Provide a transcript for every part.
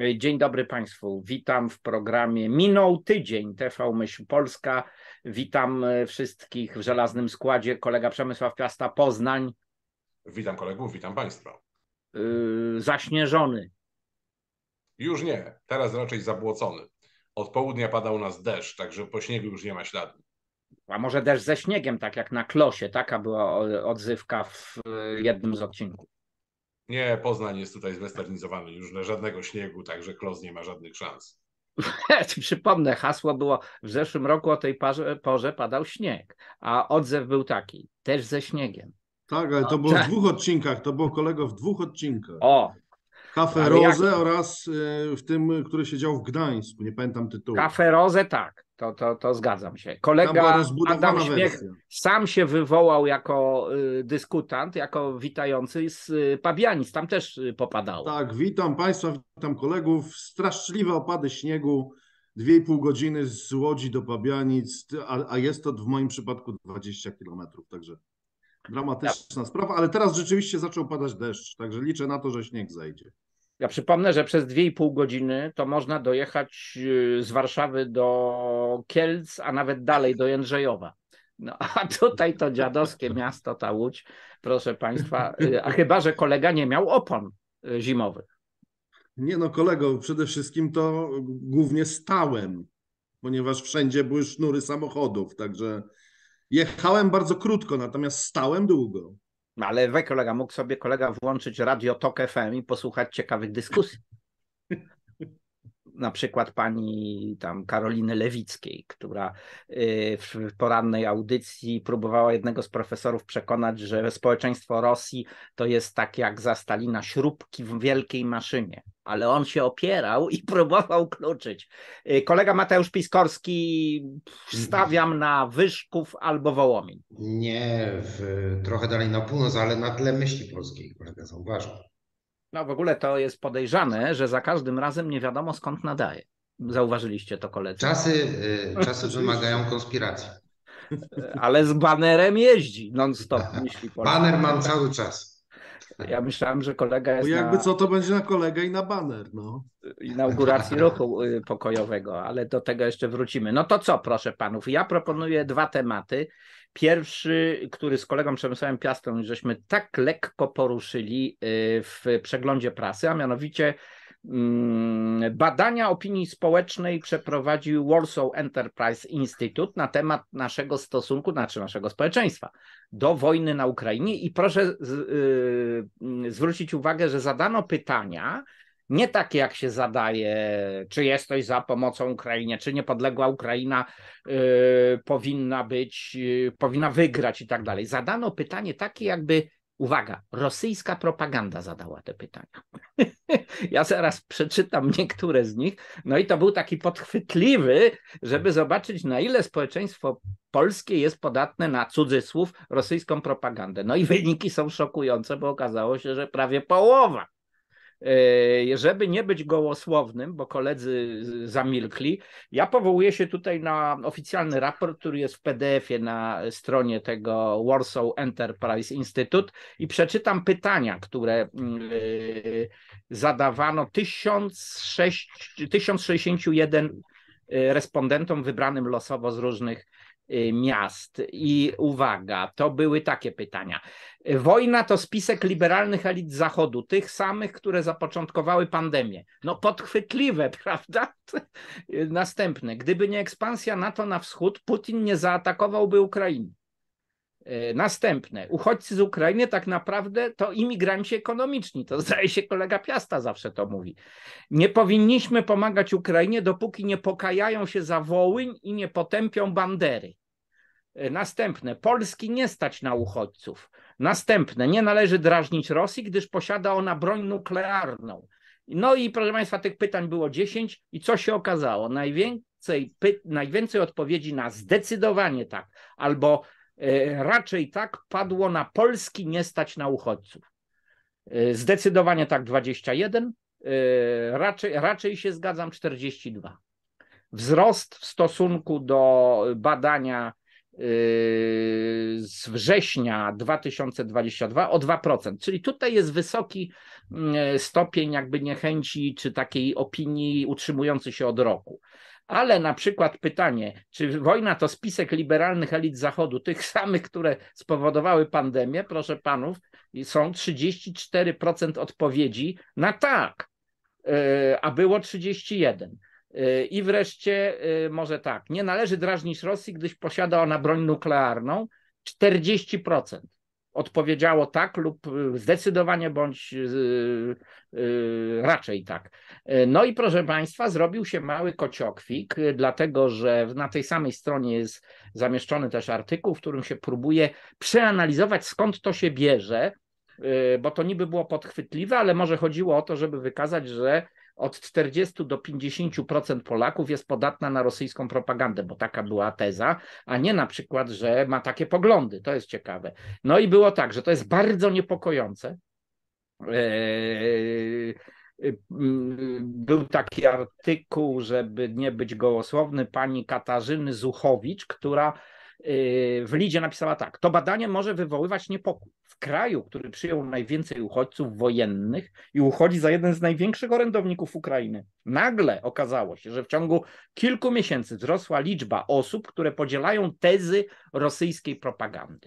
Dzień dobry Państwu. Witam w programie Minął tydzień TV Myśl Polska. Witam wszystkich w żelaznym składzie. Kolega Przemysław Piasta, Poznań. Witam kolegów, witam Państwa. Zaśnieżony. Już nie, teraz raczej zabłocony. Od południa pada u nas deszcz, także po śniegu już nie ma śladu. A może deszcz ze śniegiem, tak jak na Klosie. Taka była odzywka w jednym z odcinków. Nie, Poznań jest tutaj zwesternizowany. Już żadnego śniegu, także Klos nie ma żadnych szans. Przypomnę, hasło było: w zeszłym roku o tej porze padał śnieg, a odzew był taki: też ze śniegiem. Tak, ale to było w dwóch odcinkach. To było, kolego, w dwóch odcinkach. O! Cafe Rose oraz w tym, który się dział w Gdańsku. Nie pamiętam tytułu. Cafe Rose, tak. To zgadzam się. Kolega Adam Śmiech sam się wywołał jako dyskutant, jako witający z Pabianic. Tam też popadało. Tak, witam Państwa, witam kolegów. Straszliwe opady śniegu. 2,5 godziny z Łodzi do Pabianic, a jest to w moim przypadku 20 kilometrów, także dramatyczna sprawa, ale teraz rzeczywiście zaczął padać deszcz, także liczę na to, że śnieg zejdzie. Ja przypomnę, że przez 2,5 godziny to można dojechać z Warszawy do Kielc, a nawet dalej do Jędrzejowa. No, a tutaj to dziadowskie miasto, ta Łódź, proszę Państwa, a chyba że kolega nie miał opon zimowych. Nie no, kolego, przede wszystkim to głównie stałem, ponieważ wszędzie były sznury samochodów, także jechałem bardzo krótko, natomiast stałem długo. No ale kolega, mógł sobie włączyć Radio Tok FM i posłuchać ciekawych dyskusji. Na przykład pani tam Karoliny Lewickiej, która w porannej audycji próbowała jednego z profesorów przekonać, że społeczeństwo Rosji to jest tak jak za Stalina śrubki w wielkiej maszynie. Ale on się opierał i próbował kluczyć. Kolega Mateusz Piskorski, stawiam na Wyszków albo Wołomin. Nie, trochę dalej na północ, ale na tle myśli polskiej, kolega zauważył. No w ogóle to jest podejrzane, że za każdym razem nie wiadomo skąd nadaje. Zauważyliście to, koledzy? Czasy wymagają konspiracji. Ale z banerem jeździ non-stop myśli polskiej. Baner mam cały czas. Ja myślałem, że kolega jest bo jakby co, to będzie na kolegę i na baner, no. Inauguracji ruchu pokojowego, ale do tego jeszcze wrócimy. No to co, proszę panów, ja proponuję dwa tematy. Pierwszy, który z kolegą Przemysławem Piastą żeśmy tak lekko poruszyli w przeglądzie prasy, a mianowicie badania opinii społecznej przeprowadził Warsaw Enterprise Institute na temat naszego stosunku, naszego społeczeństwa do wojny na Ukrainie i proszę zwrócić uwagę, że zadano pytania nie takie, jak się zadaje, czy jesteś za pomocą Ukrainie, czy niepodległa Ukraina powinna wygrać i tak dalej. Zadano pytanie takie, jakby, uwaga, rosyjska propaganda zadała te pytania. Ja zaraz przeczytam niektóre z nich. No i to był taki podchwytliwy, żeby zobaczyć, na ile społeczeństwo polskie jest podatne na, cudzysłów, rosyjską propagandę. No i wyniki są szokujące, bo okazało się, że prawie połowa. Żeby nie być gołosłownym, bo koledzy zamilkli, ja powołuję się tutaj na oficjalny raport, który jest w PDF-ie na stronie tego Warsaw Enterprise Institute i przeczytam pytania, które zadawano 1061 respondentom wybranym losowo z różnych miast. I uwaga, to były takie pytania. Wojna to spisek liberalnych elit Zachodu, tych samych, które zapoczątkowały pandemię. No podchwytliwe, prawda? Następne. Gdyby nie ekspansja NATO na wschód, Putin nie zaatakowałby Ukrainy. Następne. Uchodźcy z Ukrainy tak naprawdę to imigranci ekonomiczni. To zdaje się kolega Piasta zawsze to mówi. Nie powinniśmy pomagać Ukrainie, dopóki nie pokajają się za Wołyń i nie potępią Bandery. Następne. Polski nie stać na uchodźców. Następne. Nie należy drażnić Rosji, gdyż posiada ona broń nuklearną. No i proszę Państwa, tych pytań było 10 i co się okazało? Najwięcej odpowiedzi na zdecydowanie tak albo raczej tak padło na Polski nie stać na uchodźców. Zdecydowanie tak 21, raczej się zgadzam 42. Wzrost w stosunku do badania z września 2022 o 2%, czyli tutaj jest wysoki stopień jakby niechęci czy takiej opinii utrzymujący się od roku. Ale na przykład pytanie, czy wojna to spisek liberalnych elit Zachodu, tych samych, które spowodowały pandemię, proszę panów, są 34% odpowiedzi na tak, a było 31%. I wreszcie, może tak, nie należy drażnić Rosji, gdyż posiada ona broń nuklearną. 40% odpowiedziało tak lub zdecydowanie bądź raczej tak. No i proszę Państwa, zrobił się mały kociokwik, dlatego że na tej samej stronie jest zamieszczony też artykuł, w którym się próbuje przeanalizować, skąd to się bierze, bo to niby było podchwytliwe, ale może chodziło o to, żeby wykazać, że od 40 do 50% Polaków jest podatna na rosyjską propagandę, bo taka była teza, a nie na przykład, że ma takie poglądy. To jest ciekawe. No i było tak, że to jest bardzo niepokojące. Był taki artykuł, żeby nie być gołosłowny, pani Katarzyny Zuchowicz, która w lidzie napisała tak: to badanie może wywoływać niepokój. W kraju, który przyjął najwięcej uchodźców wojennych i uchodzi za jeden z największych orędowników Ukrainy, nagle okazało się, że w ciągu kilku miesięcy wzrosła liczba osób, które podzielają tezy rosyjskiej propagandy.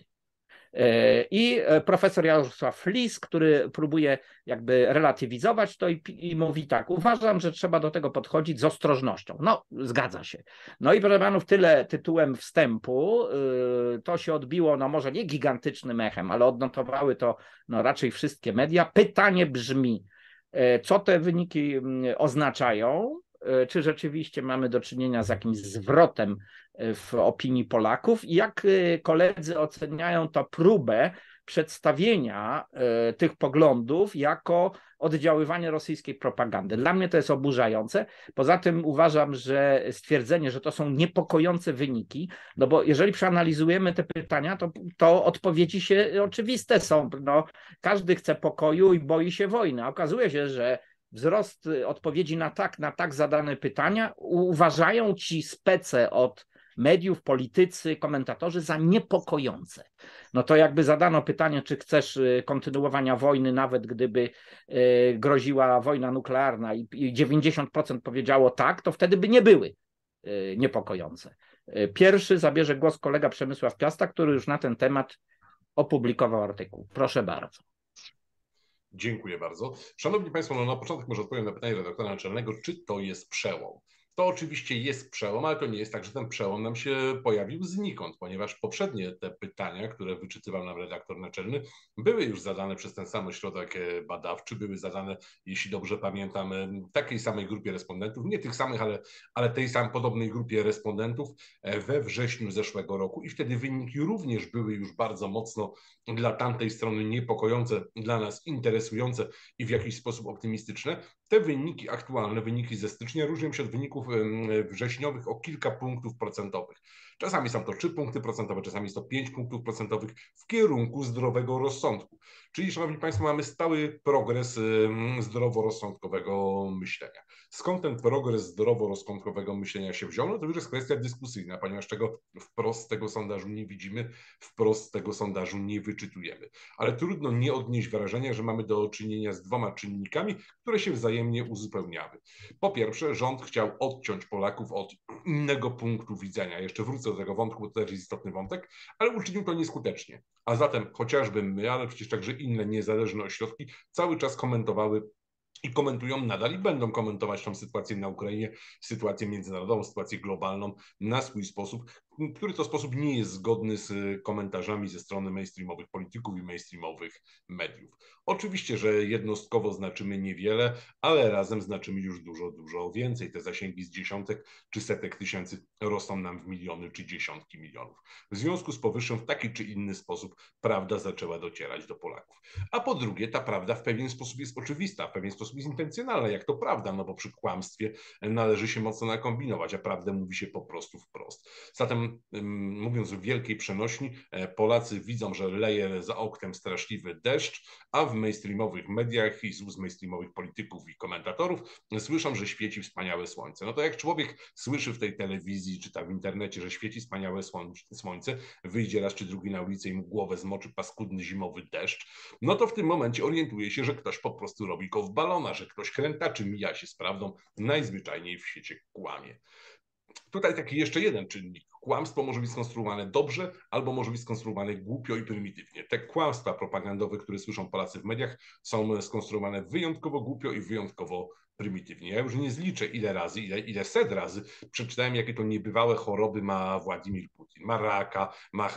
I profesor Jarosław Lis, który próbuje jakby relatywizować to i mówi tak: uważam, że trzeba do tego podchodzić z ostrożnością. No, zgadza się. No i proszę panów, tyle tytułem wstępu. To się odbiło, no może nie gigantycznym echem, ale odnotowały to no raczej wszystkie media. Pytanie brzmi, co te wyniki oznaczają? Czy rzeczywiście mamy do czynienia z jakimś zwrotem w opinii Polaków i jak koledzy oceniają to próbę przedstawienia tych poglądów jako oddziaływanie rosyjskiej propagandy. Dla mnie to jest oburzające. Poza tym uważam, że stwierdzenie, że to są niepokojące wyniki, no bo jeżeli przeanalizujemy te pytania, to odpowiedzi się oczywiste są. No, każdy chce pokoju i boi się wojny. A okazuje się, że wzrost odpowiedzi na tak zadane pytania uważają ci spece od mediów, politycy, komentatorzy za niepokojące. No to jakby zadano pytanie, czy chcesz kontynuowania wojny, nawet gdyby groziła wojna nuklearna i 90% powiedziało tak, to wtedy by nie były niepokojące. Pierwszy zabierze głos kolega Przemysław Piasta, który już na ten temat opublikował artykuł. Proszę bardzo. Dziękuję bardzo. Szanowni Państwo, no na początek może odpowiem na pytanie redaktora naczelnego, czy to jest przełom. To oczywiście jest przełom, ale to nie jest tak, że ten przełom nam się pojawił znikąd, ponieważ poprzednie te pytania, które wyczytywał nam redaktor naczelny, były już zadane przez ten sam ośrodek badawczy, były zadane, jeśli dobrze pamiętam, takiej samej grupie respondentów, nie tych samych, ale tej samej podobnej grupie respondentów we wrześniu zeszłego roku i wtedy wyniki również były już bardzo mocno dla tamtej strony niepokojące, dla nas interesujące i w jakiś sposób optymistyczne. Te wyniki, aktualne wyniki ze stycznia różnią się od wyników wrześniowych o kilka punktów procentowych. Czasami są to 3 punkty procentowe, czasami jest to 5 punktów procentowych w kierunku zdrowego rozsądku. Czyli, szanowni Państwo, mamy stały progres zdroworozsądkowego myślenia. Skąd ten progres zdroworozsądkowego myślenia się wziął? No to już jest kwestia dyskusyjna, ponieważ czego wprost tego sondażu nie widzimy, wprost tego sondażu nie wyczytujemy. Ale trudno nie odnieść wrażenia, że mamy do czynienia z dwoma czynnikami, które się wzajemnie uzupełniały. Po pierwsze, rząd chciał odciąć Polaków od innego punktu widzenia. Jeszcze wrócę do tego wątku, bo to też jest istotny wątek, ale uczynił to nieskutecznie. A zatem chociażby my, ale przecież także inne niezależne ośrodki cały czas komentowały i komentują nadal i będą komentować tą sytuację na Ukrainie, sytuację międzynarodową, sytuację globalną na swój sposób, który to sposób nie jest zgodny z komentarzami ze strony mainstreamowych polityków i mainstreamowych mediów. Oczywiście, że jednostkowo znaczymy niewiele, ale razem znaczymy już dużo, dużo więcej. Te zasięgi z dziesiątek czy setek tysięcy rosną nam w miliony czy dziesiątki milionów. W związku z powyższym w taki czy inny sposób prawda zaczęła docierać do Polaków. A po drugie, ta prawda w pewien sposób jest oczywista, w pewien sposób jest intencjonalna, jak to prawda, no bo przy kłamstwie należy się mocno nakombinować, a prawdę mówi się po prostu wprost. Zatem mówiąc w wielkiej przenośni, Polacy widzą, że leje za oknem straszliwy deszcz, a w mainstreamowych mediach i z ust mainstreamowych polityków i komentatorów słyszą, że świeci wspaniałe słońce. No to jak człowiek słyszy w tej telewizji, czyta w internecie, że świeci wspaniałe słońce, wyjdzie raz czy drugi na ulicę i mu głowę zmoczy paskudny zimowy deszcz, no to w tym momencie orientuje się, że ktoś po prostu robi go w balona, że ktoś krętaczy, mija się z prawdą, najzwyczajniej w świecie kłamie. Tutaj taki jeszcze jeden czynnik. Kłamstwo może być skonstruowane dobrze, albo może być skonstruowane głupio i prymitywnie. Te kłamstwa propagandowe, które słyszą Polacy w mediach, są skonstruowane wyjątkowo głupio i wyjątkowo prymitywnie. Ja już nie zliczę ile razy, ile set razy przeczytałem, jakie to niebywałe choroby ma Władimir Putin. Ma raka,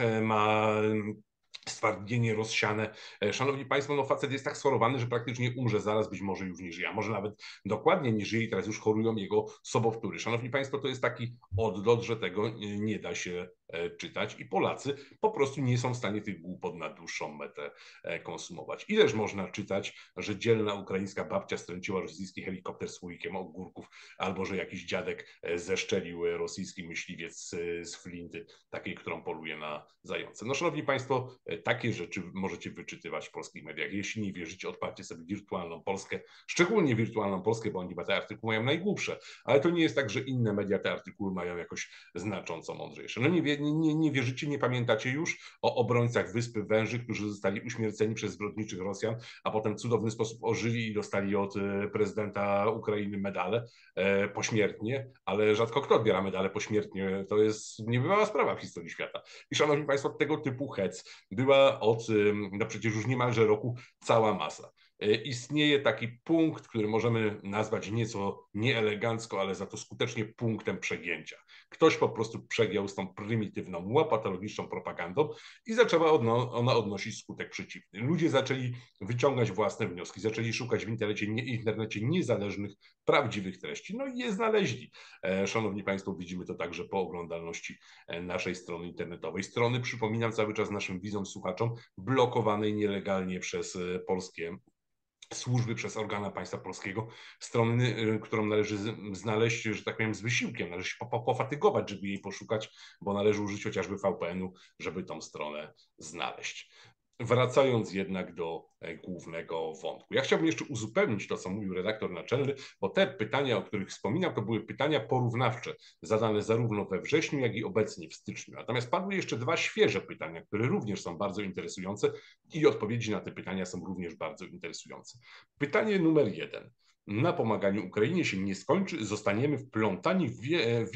ma stwardnienie rozsiane. Szanowni Państwo, no facet jest tak schorowany, że praktycznie umrze zaraz, być może już nie żyje, a może nawet dokładnie nie żyje i teraz już chorują jego sobowtóry. Szanowni Państwo, to jest taki oddot, że tego nie da się czytać i Polacy po prostu nie są w stanie tych głupot na dłuższą metę konsumować. Ileż można czytać, że dzielna ukraińska babcia stręciła rosyjski helikopter słoikiem ogórków, albo że jakiś dziadek zeszczelił rosyjski myśliwiec z flinty, takiej, którą poluje na zające. No szanowni Państwo, takie rzeczy możecie wyczytywać w polskich mediach. Jeśli nie wierzycie, odpalcie sobie wirtualną Polskę, szczególnie wirtualną Polskę, bo oni te artykuły mają najgłupsze, ale to nie jest tak, że inne media te artykuły mają jakoś znacząco mądrzejsze. No nie wierzycie, nie pamiętacie już o obrońcach Wyspy Węży, którzy zostali uśmierceni przez zbrodniczych Rosjan, a potem w cudowny sposób ożyli i dostali od prezydenta Ukrainy medale pośmiertnie, ale rzadko kto odbiera medale pośmiertnie. To jest niebywała sprawa w historii świata. I szanowni Państwo, tego typu hec była od no przecież już niemalże roku cała masa. Istnieje taki punkt, który możemy nazwać nieco nieelegancko, ale za to skutecznie punktem przegięcia. Ktoś po prostu przegiął z tą prymitywną, łopatologiczną propagandą i zaczęła ona odnosić skutek przeciwny. Ludzie zaczęli wyciągać własne wnioski, zaczęli szukać w internecie niezależnych, prawdziwych treści, no i je znaleźli. Szanowni Państwo, widzimy to także po oglądalności naszej strony internetowej. Strony, przypominam cały czas naszym widzom, słuchaczom, blokowanej nielegalnie przez polskie służby, przez organa państwa polskiego, strony, którą należy znaleźć, że tak powiem, z wysiłkiem, należy się pofatygować, żeby jej poszukać, bo należy użyć chociażby VPN-u, żeby tą stronę znaleźć. Wracając jednak do głównego wątku. Ja chciałbym jeszcze uzupełnić to, co mówił redaktor naczelny, bo te pytania, o których wspominam, to były pytania porównawcze, zadane zarówno we wrześniu, jak i obecnie w styczniu. Natomiast padły jeszcze dwa świeże pytania, które również są bardzo interesujące i odpowiedzi na te pytania są również bardzo interesujące. Pytanie numer 1. Na pomaganiu Ukrainie się nie skończy, zostaniemy wplątani w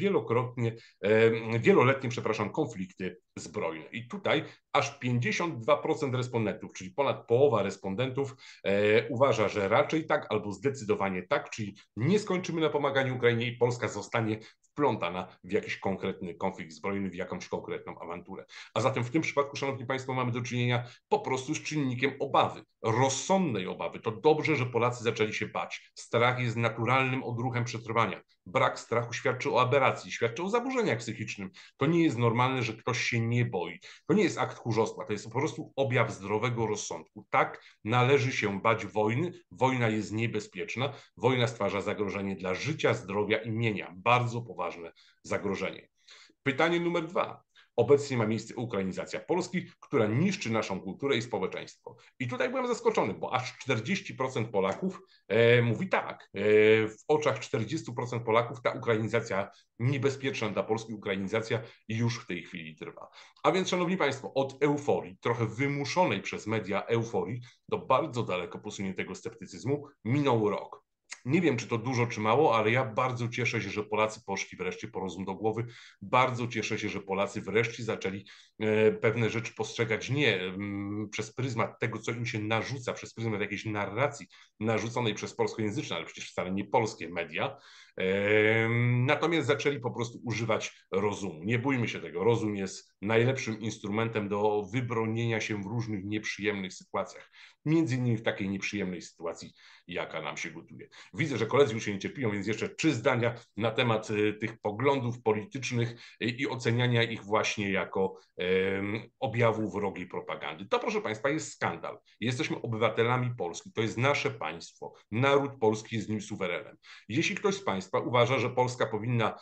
wieloletnie konflikty zbrojne. I tutaj aż 52% respondentów, czyli ponad połowa respondentów uważa, że raczej tak albo zdecydowanie tak, czyli nie skończymy na pomaganiu Ukrainie i Polska zostanie wplątana w jakiś konkretny konflikt zbrojny, w jakąś konkretną awanturę. A zatem w tym przypadku, szanowni Państwo, mamy do czynienia po prostu z czynnikiem obawy, rozsądnej obawy. To dobrze, że Polacy zaczęli się bać. Strach jest naturalnym odruchem przetrwania. Brak strachu świadczy o aberracji, świadczy o zaburzeniach psychicznym. To nie jest normalne, że ktoś się nie boi. To nie jest akt tchórzostwa, to jest po prostu objaw zdrowego rozsądku. Tak, należy się bać wojny. Wojna jest niebezpieczna. Wojna stwarza zagrożenie dla życia, zdrowia i mienia. Bardzo poważne zagrożenie. Pytanie numer 2. Obecnie ma miejsce ukrainizacja Polski, która niszczy naszą kulturę i społeczeństwo. I tutaj byłem zaskoczony, bo aż 40% Polaków mówi tak. W oczach 40% Polaków ta ukrainizacja, niebezpieczna dla Polski ukrainizacja już w tej chwili trwa. A więc, szanowni Państwo, od euforii, trochę wymuszonej przez media euforii, do bardzo daleko posuniętego sceptycyzmu minął rok. Nie wiem, czy to dużo, czy mało, ale ja bardzo cieszę się, że Polacy poszli wreszcie po rozum do głowy. Bardzo cieszę się, że Polacy wreszcie zaczęli pewne rzeczy postrzegać nie przez pryzmat tego, co im się narzuca, przez pryzmat jakiejś narracji narzuconej przez polskojęzyczne, ale przecież wcale nie polskie media. Natomiast zaczęli po prostu używać rozumu. Nie bójmy się tego. Rozum jest najlepszym instrumentem do wybronienia się w różnych nieprzyjemnych sytuacjach. Między innymi w takiej nieprzyjemnej sytuacji, jaka nam się gotuje. Widzę, że koledzy już się nie cierpią, więc jeszcze 3 zdania na temat tych poglądów politycznych i oceniania ich właśnie jako objawów wrogiej propagandy. To, proszę Państwa, jest skandal. Jesteśmy obywatelami Polski. To jest nasze państwo. Naród polski jest nim suwerenem. Jeśli ktoś z Państwa uważa, że Polska powinna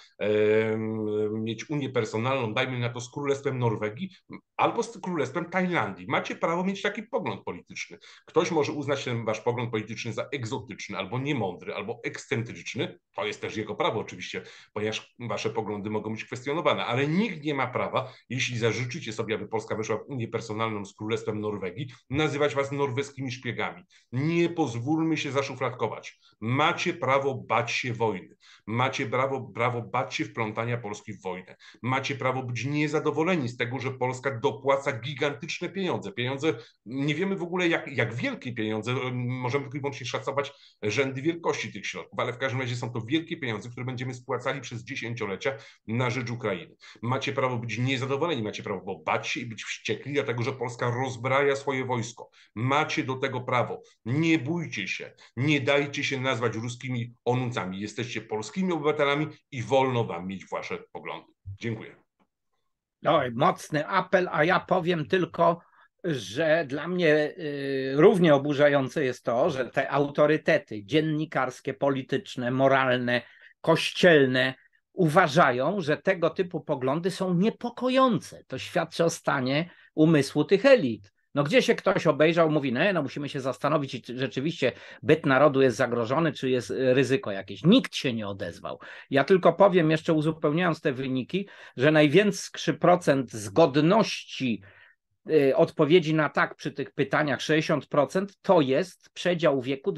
mieć unię personalną, dajmy na to z Królestwem Norwegii albo z Królestwem Tajlandii, macie prawo mieć taki pogląd polityczny. Ktoś może uznać ten wasz pogląd polityczny za egzotyczny, albo niemądry, albo ekscentryczny. To jest też jego prawo oczywiście, ponieważ wasze poglądy mogą być kwestionowane, ale nikt nie ma prawa, jeśli zażyczycie sobie, aby Polska weszła w unię personalną z Królestwem Norwegii, nazywać was norweskimi szpiegami. Nie pozwólmy się zaszufladkować. Macie prawo bać się wojny. Macie prawo bać się wplątania Polski w wojnę. Macie prawo być niezadowoleni z tego, że Polska dopłaca gigantyczne pieniądze. Pieniądze, nie wiemy w ogóle jak wielkie pieniądze, możemy tylko i wyłącznie szacować rzędy wielkości tych środków, ale w każdym razie są to wielkie pieniądze, które będziemy spłacali przez dziesięciolecia na rzecz Ukrainy. Macie prawo być niezadowoleni, macie prawo bać się i być wściekli, dlatego że Polska rozbraja swoje wojsko. Macie do tego prawo. Nie bójcie się, nie dajcie się nazwać ruskimi onucami. Jesteście polskimi obywatelami i wolno wam mieć wasze poglądy. Dziękuję. Oj, mocny apel, a ja powiem tylko, że dla mnie równie oburzające jest to, że te autorytety dziennikarskie, polityczne, moralne, kościelne uważają, że tego typu poglądy są niepokojące. To świadczy o stanie umysłu tych elit. No gdzie się ktoś obejrzał, mówi, no musimy się zastanowić, czy rzeczywiście byt narodu jest zagrożony, czy jest ryzyko jakieś. Nikt się nie odezwał. Ja tylko powiem, jeszcze uzupełniając te wyniki, że największy procent zgodności odpowiedzi na tak przy tych pytaniach, 60%, to jest przedział wieku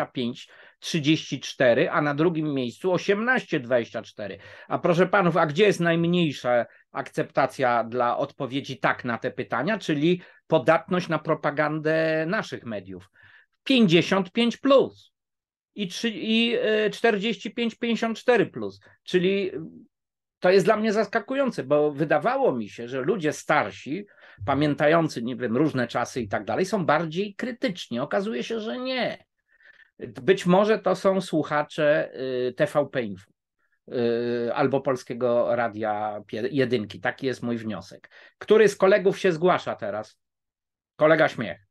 25-34, a na drugim miejscu 18-24. A proszę panów, a gdzie jest najmniejsza akceptacja dla odpowiedzi tak na te pytania, czyli podatność na propagandę naszych mediów? 55 plus i 45-54 plus, czyli to jest dla mnie zaskakujące, bo wydawało mi się, że ludzie starsi, pamiętający, nie wiem, różne czasy i tak dalej, są bardziej krytyczni. Okazuje się, że nie. Być może to są słuchacze TVP Info albo Polskiego Radia Jedynki. Taki jest mój wniosek. Który z kolegów się zgłasza teraz? Kolega Śmiech.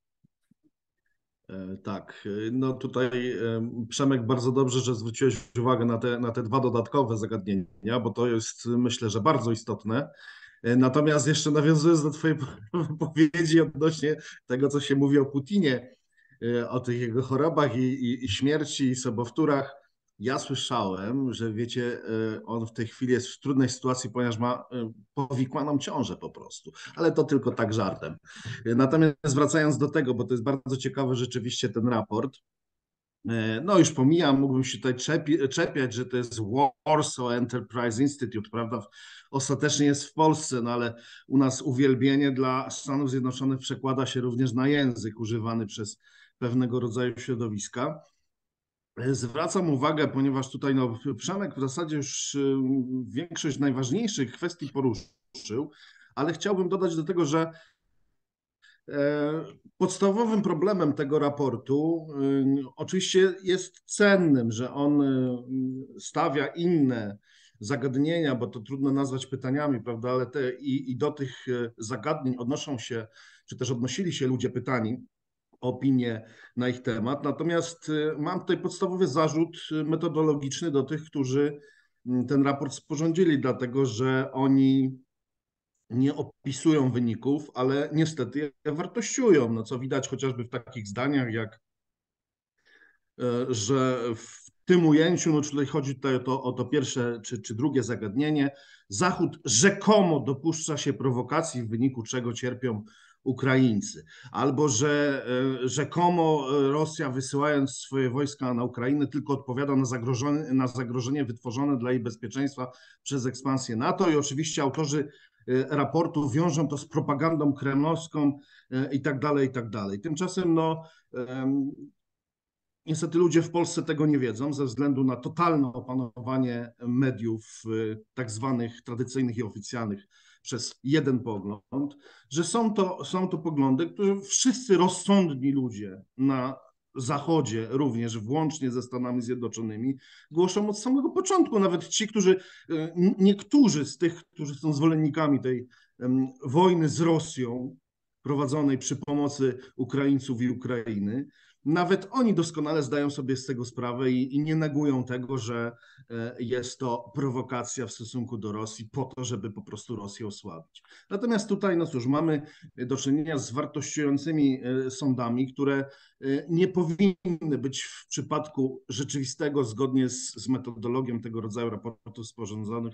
Tak, no tutaj Przemek, bardzo dobrze, że zwróciłeś uwagę na te 2 dodatkowe zagadnienia, bo to jest, myślę, że bardzo istotne. Natomiast jeszcze nawiązując do twojej wypowiedzi odnośnie tego, co się mówi o Putinie, o tych jego chorobach i śmierci i sobowtórach, ja słyszałem, że wiecie, on w tej chwili jest w trudnej sytuacji, ponieważ ma powikłaną ciążę po prostu, ale to tylko tak żartem. Natomiast wracając do tego, bo to jest bardzo ciekawy rzeczywiście ten raport, no już pomijam, mógłbym się tutaj czepiać, że to jest Warsaw Enterprise Institute, prawda? Ostatecznie jest w Polsce, no ale u nas uwielbienie dla Stanów Zjednoczonych przekłada się również na język używany przez pewnego rodzaju środowiska. Zwracam uwagę, ponieważ tutaj Przemek w zasadzie już większość najważniejszych kwestii poruszył, ale chciałbym dodać do tego, że podstawowym problemem tego raportu oczywiście jest cennym, że on stawia inne zagadnienia, bo to trudno nazwać pytaniami, prawda, ale i do tych zagadnień odnoszą się, czy też odnosili się ludzie pytani, opinie na ich temat. Natomiast mam tutaj podstawowy zarzut metodologiczny do tych, którzy ten raport sporządzili, dlatego że oni nie opisują wyników, ale niestety je wartościują, no co widać chociażby w takich zdaniach jak, że w tym ujęciu, no tutaj chodzi tutaj o to pierwsze czy drugie zagadnienie, Zachód rzekomo dopuszcza się prowokacji, w wyniku czego cierpią Ukraińcy, albo że rzekomo Rosja, wysyłając swoje wojska na Ukrainę, tylko odpowiada na zagrożenie wytworzone dla jej bezpieczeństwa przez ekspansję NATO, i oczywiście autorzy raportu wiążą to z propagandą kremlowską i tak dalej, i tak dalej. Tymczasem no, niestety ludzie w Polsce tego nie wiedzą ze względu na totalne opanowanie mediów tak zwanych tradycyjnych i oficjalnych przez jeden pogląd, że są to poglądy, które wszyscy rozsądni ludzie na Zachodzie, również włącznie ze Stanami Zjednoczonymi, głoszą od samego początku. Nawet ci, niektórzy z tych, którzy są zwolennikami tej wojny z Rosją, prowadzonej przy pomocy Ukraińców i Ukrainy, nawet oni doskonale zdają sobie z tego sprawę i nie negują tego, że jest to prowokacja w stosunku do Rosji po to, żeby po prostu Rosję osłabić. Natomiast tutaj, no cóż, mamy do czynienia z wartościującymi sądami, które nie powinny być w przypadku rzeczywistego, zgodnie z metodologią tego rodzaju raportów sporządzonych,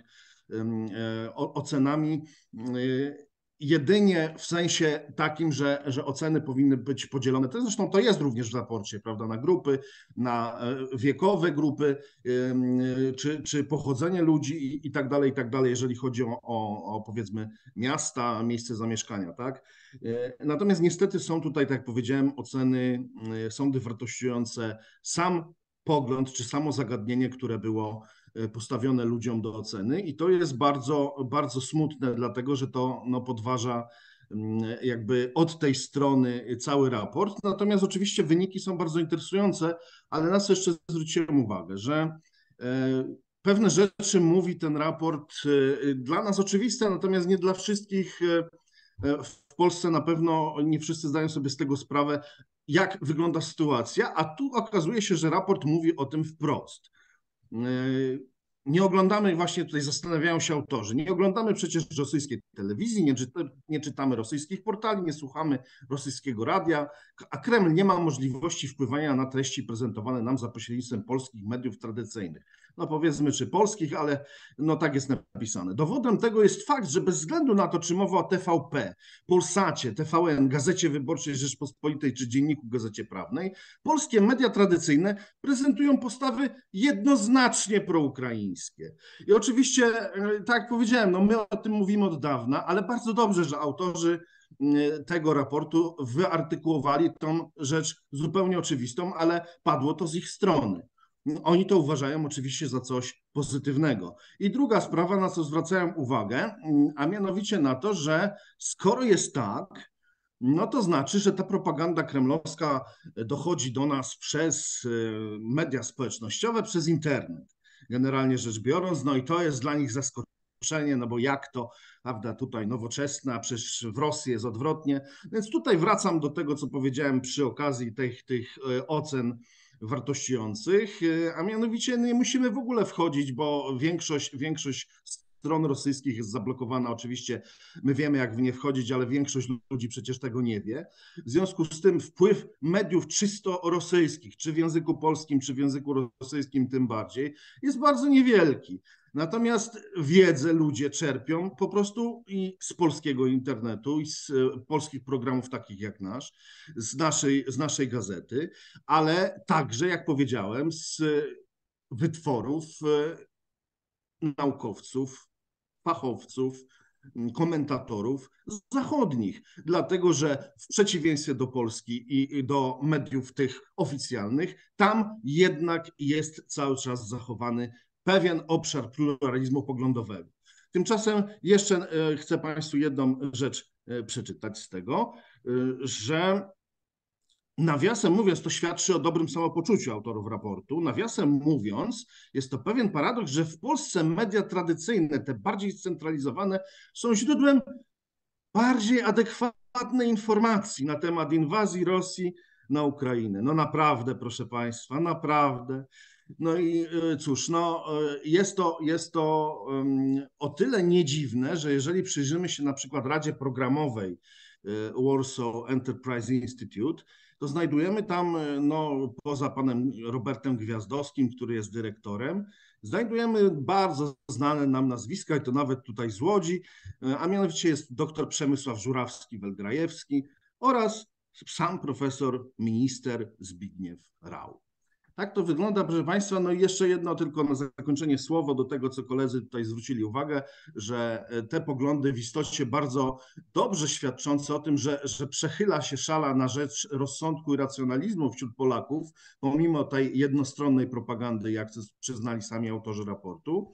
ocenami jedynie w sensie takim, że oceny powinny być podzielone. Zresztą to jest również w raporcie, prawda, na grupy, na wiekowe grupy, czy pochodzenie ludzi i tak dalej, jeżeli chodzi o powiedzmy miasta, miejsce zamieszkania, tak? Natomiast niestety są tutaj, tak jak powiedziałem, oceny, sądy wartościujące sam pogląd, czy samo zagadnienie, które było postawione ludziom do oceny i to jest bardzo, bardzo smutne, dlatego że to podważa jakby od tej strony cały raport. Natomiast oczywiście wyniki są bardzo interesujące, ale na co jeszcze zwróciłem uwagę, że pewne rzeczy mówi ten raport dla nas oczywiste, natomiast nie dla wszystkich. W Polsce na pewno nie wszyscy zdają sobie z tego sprawę, jak wygląda sytuacja, a tu okazuje się, że raport mówi o tym wprost. Nie oglądamy, właśnie tutaj zastanawiają się autorzy, nie oglądamy przecież rosyjskiej telewizji, nie czytamy rosyjskich portali, nie słuchamy rosyjskiego radia, a Kreml nie ma możliwości wpływania na treści prezentowane nam za pośrednictwem polskich mediów tradycyjnych. No powiedzmy, czy polskich, ale no tak jest napisane. Dowodem tego jest fakt, że bez względu na to, czy mowa o TVP, Polsacie, TVN, Gazecie Wyborczej Rzeczpospolitej czy Dzienniku Gazecie Prawnej, polskie media tradycyjne prezentują postawy jednoznacznie proukraińskie. I oczywiście, tak jak powiedziałem, no my o tym mówimy od dawna, ale bardzo dobrze, że autorzy tego raportu wyartykułowali tą rzecz zupełnie oczywistą, ale padło to z ich strony. Oni to uważają oczywiście za coś pozytywnego. I druga sprawa, na co zwracają uwagę, a mianowicie na to, że skoro jest tak, no to znaczy, że ta propaganda kremlowska dochodzi do nas przez media społecznościowe, przez internet. Generalnie rzecz biorąc, no i to jest dla nich zaskoczenie, no bo jak to, prawda, tutaj nowoczesna, przecież w Rosji jest odwrotnie. Więc tutaj wracam do tego, co powiedziałem przy okazji tych ocen wartościujących, a mianowicie nie musimy w ogóle wchodzić, bo większość stron rosyjskich jest zablokowana. Oczywiście my wiemy, jak w nie wchodzić, ale większość ludzi przecież tego nie wie. W związku z tym wpływ mediów czysto rosyjskich, czy w języku polskim, czy w języku rosyjskim tym bardziej, jest bardzo niewielki. Natomiast wiedzę ludzie czerpią po prostu i z polskiego internetu, i z polskich programów takich jak nasz, z naszej gazety, ale także, jak powiedziałem, z wytworów naukowców, fachowców, komentatorów zachodnich, dlatego że w przeciwieństwie do Polski i do mediów tych oficjalnych, tam jednak jest cały czas zachowany pewien obszar pluralizmu poglądowego. Tymczasem jeszcze chcę Państwu jedną rzecz przeczytać z tego, że nawiasem mówiąc, to świadczy o dobrym samopoczuciu autorów raportu. Nawiasem mówiąc, jest to pewien paradoks, że w Polsce media tradycyjne, te bardziej scentralizowane, są źródłem bardziej adekwatnej informacji na temat inwazji Rosji na Ukrainę. No naprawdę, proszę Państwa, naprawdę. No i cóż, no jest to o tyle niedziwne, że jeżeli przyjrzymy się na przykład Radzie Programowej Warsaw Enterprise Institute, to znajdujemy tam, no, poza panem Robertem Gwiazdowskim, który jest dyrektorem, znajdujemy bardzo znane nam nazwiska, i to nawet tutaj z Łodzi, a mianowicie jest dr Przemysław Żurawski-Welgrajewski oraz sam profesor minister Zbigniew Rau. Tak to wygląda, proszę Państwa. No i jeszcze jedno tylko na zakończenie słowo do tego, co koledzy tutaj zwrócili uwagę, że te poglądy w istocie bardzo dobrze świadczące o tym, że przechyla się szala na rzecz rozsądku i racjonalizmu wśród Polaków, pomimo tej jednostronnej propagandy, jak przyznali sami autorzy raportu,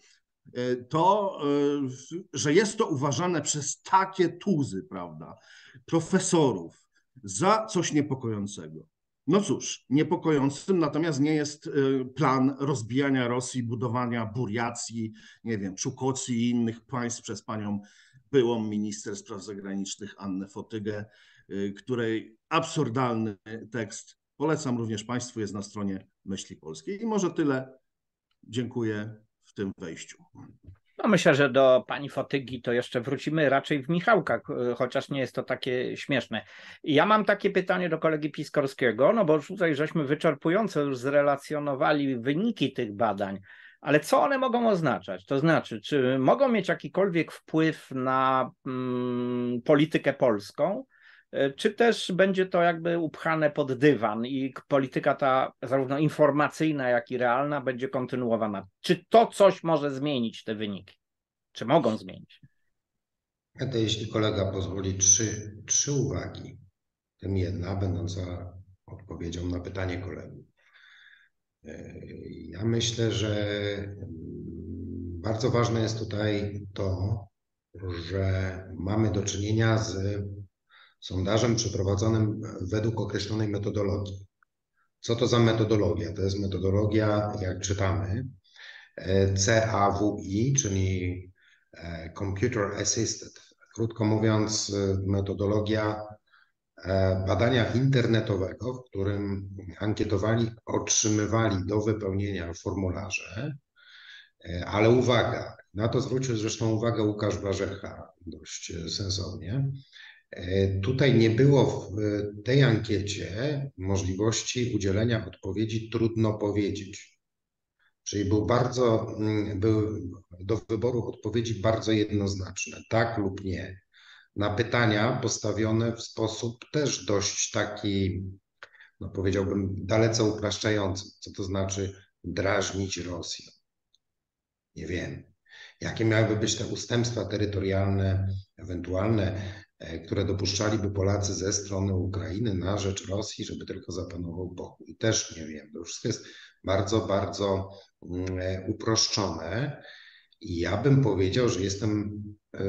to, że jest to uważane przez takie tuzy, prawda, profesorów za coś niepokojącego. No cóż, niepokojącym natomiast nie jest plan rozbijania Rosji, budowania Buriacji, nie wiem, Czukocji i innych państw przez panią byłą minister spraw zagranicznych Annę Fotygę, której absurdalny tekst polecam również państwu, jest na stronie Myśli Polskiej. I może tyle. Dziękuję w tym wejściu. No myślę, że do pani Fotygi to jeszcze wrócimy raczej w Michałkach, chociaż nie jest to takie śmieszne. Ja mam takie pytanie do kolegi Piskorskiego, no bo tutaj żeśmy wyczerpująco już zrelacjonowali wyniki tych badań, ale co one mogą oznaczać? To znaczy, czy mogą mieć jakikolwiek wpływ na politykę polską, czy też będzie to jakby upchane pod dywan i polityka ta zarówno informacyjna, jak i realna będzie kontynuowana? Czy to coś może zmienić te wyniki? Czy mogą zmienić? To jeśli kolega pozwoli, trzy uwagi, w tym jedna będąca odpowiedzią na pytanie kolegi. Ja myślę, że bardzo ważne jest tutaj to, że mamy do czynienia z sondażem przeprowadzonym według określonej metodologii. Co to za metodologia? To jest metodologia, jak czytamy, CAWI, czyli Computer Assisted. Krótko mówiąc, metodologia badania internetowego, w którym ankietowani otrzymywali do wypełnienia formularze, ale uwaga, na to zwrócił zresztą uwagę Łukasz Warzecha dość sensownie. Tutaj nie było w tej ankiecie możliwości udzielenia odpowiedzi trudno powiedzieć. Czyli był do wyboru odpowiedzi bardzo jednoznaczne, tak lub nie. Na pytania postawione w sposób też dość taki, no powiedziałbym, dalece upraszczający. Co to znaczy drażnić Rosję? Nie wiem. Jakie miałyby być te ustępstwa terytorialne, ewentualne, które dopuszczaliby Polacy ze strony Ukrainy na rzecz Rosji, żeby tylko zapanował pokój? Też nie wiem. To wszystko jest bardzo, bardzo uproszczone. I ja bym powiedział, że jestem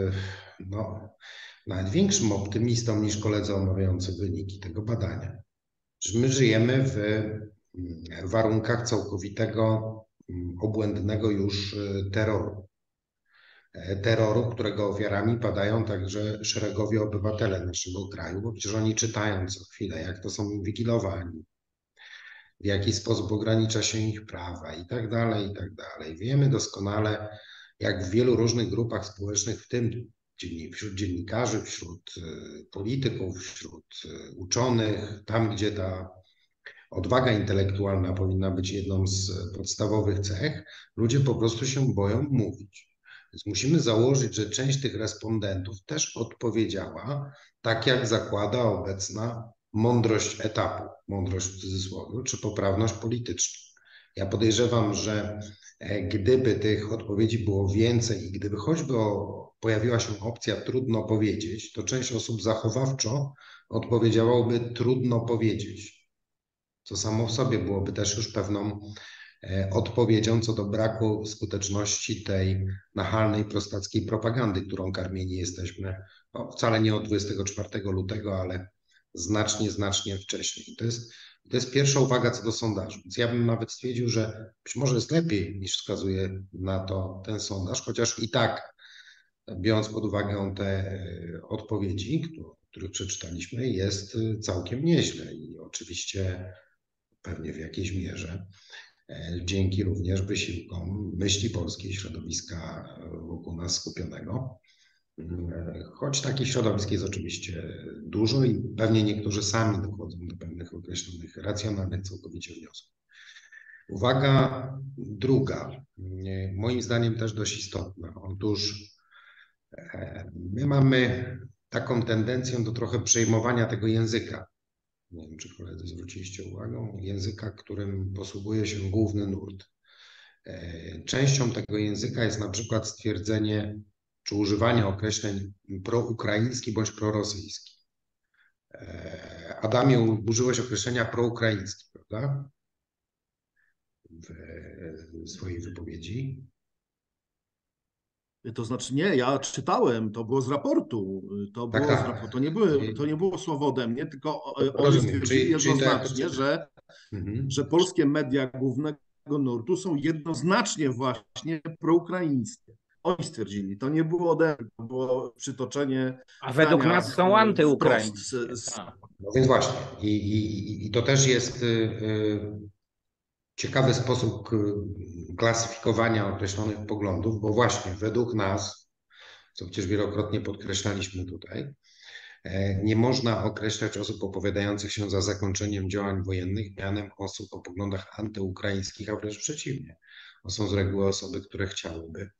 nawet większym optymistą niż koledzy omawiający wyniki tego badania. Że my żyjemy w warunkach całkowitego, obłędnego już terroru. Terroru, którego ofiarami padają także szeregowi obywatele naszego kraju, bo przecież oni czytają co chwilę, jak to są inwigilowani, w jaki sposób ogranicza się ich prawa i tak dalej, i tak dalej. Wiemy doskonale, jak w wielu różnych grupach społecznych, w tym wśród dziennikarzy, wśród polityków, wśród uczonych, tam gdzie ta odwaga intelektualna powinna być jedną z podstawowych cech, ludzie po prostu się boją mówić. Więc musimy założyć, że część tych respondentów też odpowiedziała tak, jak zakłada obecna mądrość etapu, mądrość w cudzysłowie, czy poprawność polityczna. Ja podejrzewam, że gdyby tych odpowiedzi było więcej i gdyby choćby pojawiła się opcja trudno powiedzieć, to część osób zachowawczo odpowiedziałaby trudno powiedzieć, co samo w sobie byłoby też już pewną odpowiedzią co do braku skuteczności tej nachalnej, prostackiej propagandy, którą karmieni jesteśmy, wcale nie od 24 lutego, ale znacznie, znacznie wcześniej. To jest pierwsza uwaga co do sondażu. Więc ja bym nawet stwierdził, że być może jest lepiej niż wskazuje na to ten sondaż, chociaż i tak, biorąc pod uwagę te odpowiedzi, których przeczytaliśmy, jest całkiem nieźle i oczywiście pewnie w jakiejś mierze dzięki również wysiłkom Myśli Polskiej, środowiska wokół nas skupionego. Choć takich środowisk jest oczywiście dużo i pewnie niektórzy sami dochodzą do pewnych określonych, racjonalnych całkowicie wniosków. Uwaga druga, moim zdaniem też dość istotna. Otóż my mamy taką tendencję do trochę przejmowania tego języka. Nie wiem, czy koledzy zwróciliście uwagę, języka, którym posługuje się główny nurt. Częścią tego języka jest na przykład stwierdzenie, czy używanie określeń proukraiński bądź prorosyjski. Adamie, użyłeś określenia proukraiński, prawda? W swojej wypowiedzi. To znaczy nie, ja czytałem, to było z raportu. Tak, tak. To nie było słowo ode mnie, tylko oni Rozumiem. stwierdzili Czyli to jako... jednoznacznie, że Mhm. polskie media głównego nurtu są jednoznacznie właśnie proukraińskie. Oni stwierdzili, to nie było ode mnie, to było przytoczenie A według zdania nas są wprost. antyukraińskie. Tak. No więc właśnie. I to też jest ciekawy sposób klasyfikowania określonych poglądów, bo właśnie według nas, co przecież wielokrotnie podkreślaliśmy tutaj, nie można określać osób opowiadających się za zakończeniem działań wojennych mianem osób o poglądach antyukraińskich, a wręcz przeciwnie. To są z reguły osoby, które chciałyby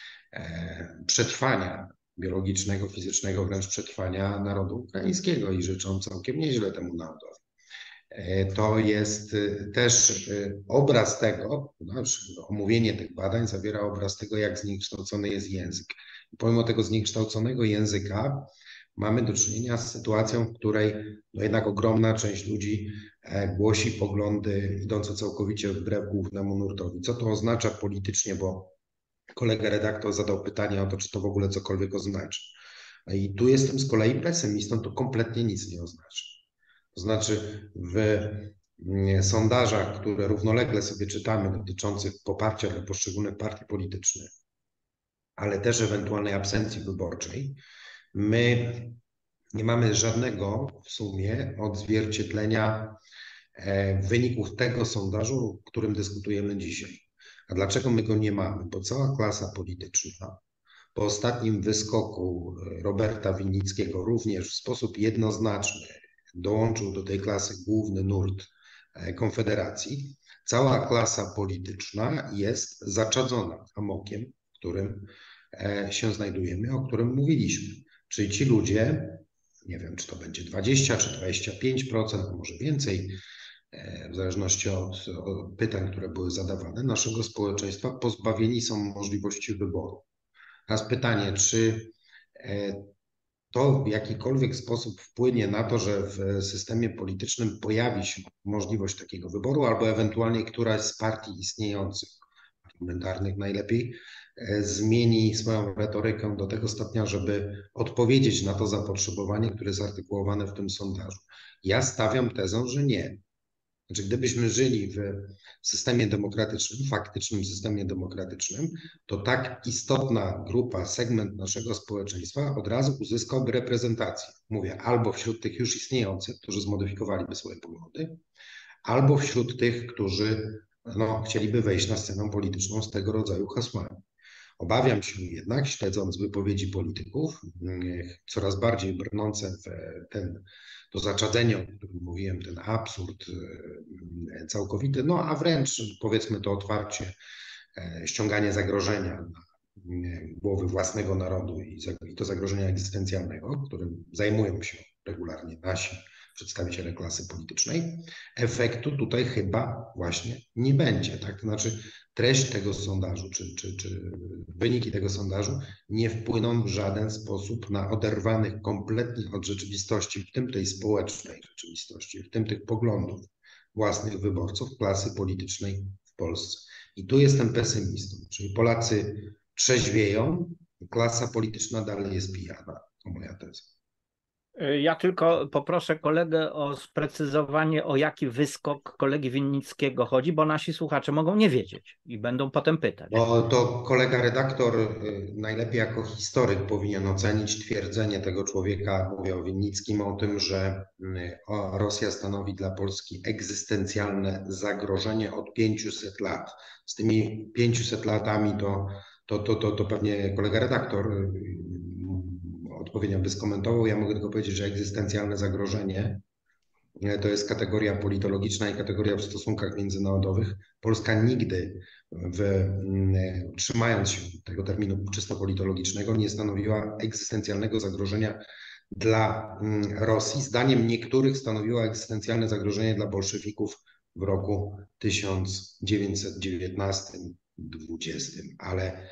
przetrwania biologicznego, fizycznego, wręcz przetrwania narodu ukraińskiego i życzą całkiem nieźle temu narodowi. To jest też obraz tego, znaczy omówienie tych badań zawiera obraz tego, jak zniekształcony jest język. Pomimo tego zniekształconego języka mamy do czynienia z sytuacją, w której no jednak ogromna część ludzi głosi poglądy idące całkowicie wbrew głównemu nurtowi. Co to oznacza politycznie, bo kolega redaktor zadał pytanie o to, czy to w ogóle cokolwiek oznacza. I tu jestem z kolei pesymistą, to kompletnie nic nie oznacza. To znaczy w sondażach, które równolegle sobie czytamy, dotyczących poparcia dla poszczególnych partii politycznych, ale też ewentualnej absencji wyborczej, my nie mamy żadnego w sumie odzwierciedlenia wyników tego sondażu, o którym dyskutujemy dzisiaj. A dlaczego my go nie mamy? Bo cała klasa polityczna po ostatnim wyskoku Roberta Winnickiego również w sposób jednoznaczny dołączył do tej klasy główny nurt Konfederacji. Cała klasa polityczna jest zaczadzona amokiem, w którym się znajdujemy, o którym mówiliśmy. Czyli ci ludzie, nie wiem, czy to będzie 20 czy 25%, może więcej, w zależności od pytań, które były zadawane, naszego społeczeństwa pozbawieni są możliwości wyboru. Teraz pytanie, czy to w jakikolwiek sposób wpłynie na to, że w systemie politycznym pojawi się możliwość takiego wyboru, albo ewentualnie któraś z partii istniejących, parlamentarnych najlepiej, zmieni swoją retorykę do tego stopnia, żeby odpowiedzieć na to zapotrzebowanie, które jest artykułowane w tym sondażu. Ja stawiam tezę, że nie. Znaczy, gdybyśmy żyli w systemie demokratycznym, faktycznym systemie demokratycznym, to tak istotna grupa, segment naszego społeczeństwa od razu uzyskałby reprezentację. Mówię, albo wśród tych już istniejących, którzy zmodyfikowaliby swoje poglądy, albo wśród tych, którzy chcieliby wejść na scenę polityczną z tego rodzaju hasłami. Obawiam się jednak, śledząc wypowiedzi polityków, coraz bardziej brnące w to zaczadzenie, o którym mówiłem, ten absurd całkowity, a wręcz powiedzmy to otwarcie, ściąganie zagrożenia na głowy własnego narodu i to zagrożenia egzystencjalnego, którym zajmują się regularnie nasi przedstawiciele klasy politycznej, efektu tutaj chyba właśnie nie będzie. Tak? To znaczy treść tego sondażu, czy wyniki tego sondażu nie wpłyną w żaden sposób na oderwanych kompletnie od rzeczywistości, w tym tej społecznej rzeczywistości, w tym tych poglądów własnych wyborców klasy politycznej w Polsce. I tu jestem pesymistą, czyli Polacy trzeźwieją, klasa polityczna dalej jest pijana. To moja teza. Ja tylko poproszę kolegę o sprecyzowanie, o jaki wyskok kolegi Winnickiego chodzi, bo nasi słuchacze mogą nie wiedzieć i będą potem pytać. Bo to kolega redaktor najlepiej jako historyk powinien ocenić twierdzenie tego człowieka, mówię o Winnickim, o tym, że Rosja stanowi dla Polski egzystencjalne zagrożenie od 500 lat. Z tymi 500 latami to pewnie kolega redaktor odpowiednio by skomentował. Ja mogę tylko powiedzieć, że egzystencjalne zagrożenie to jest kategoria politologiczna i kategoria w stosunkach międzynarodowych. Polska nigdy, trzymając się tego terminu czysto politologicznego, nie stanowiła egzystencjalnego zagrożenia dla Rosji. Zdaniem niektórych stanowiła egzystencjalne zagrożenie dla bolszewików w roku 1919-20, ale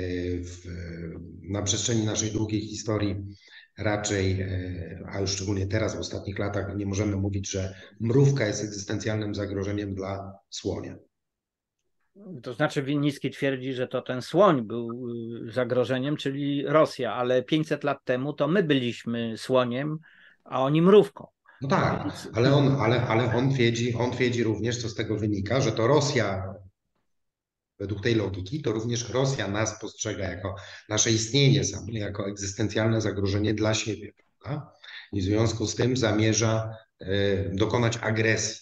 na przestrzeni naszej długiej historii raczej, a już szczególnie teraz w ostatnich latach, nie możemy mówić, że mrówka jest egzystencjalnym zagrożeniem dla słonia. To znaczy Winnicki twierdzi, że to ten słoń był zagrożeniem, czyli Rosja, ale 500 lat temu to my byliśmy słoniem, a oni mrówką. No tak, Więc... ale on twierdzi również, co z tego wynika, że to Rosja, według tej logiki, to również Rosja nas postrzega jako nasze istnienie samo, jako egzystencjalne zagrożenie dla siebie, prawda? I w związku z tym zamierza dokonać agresji.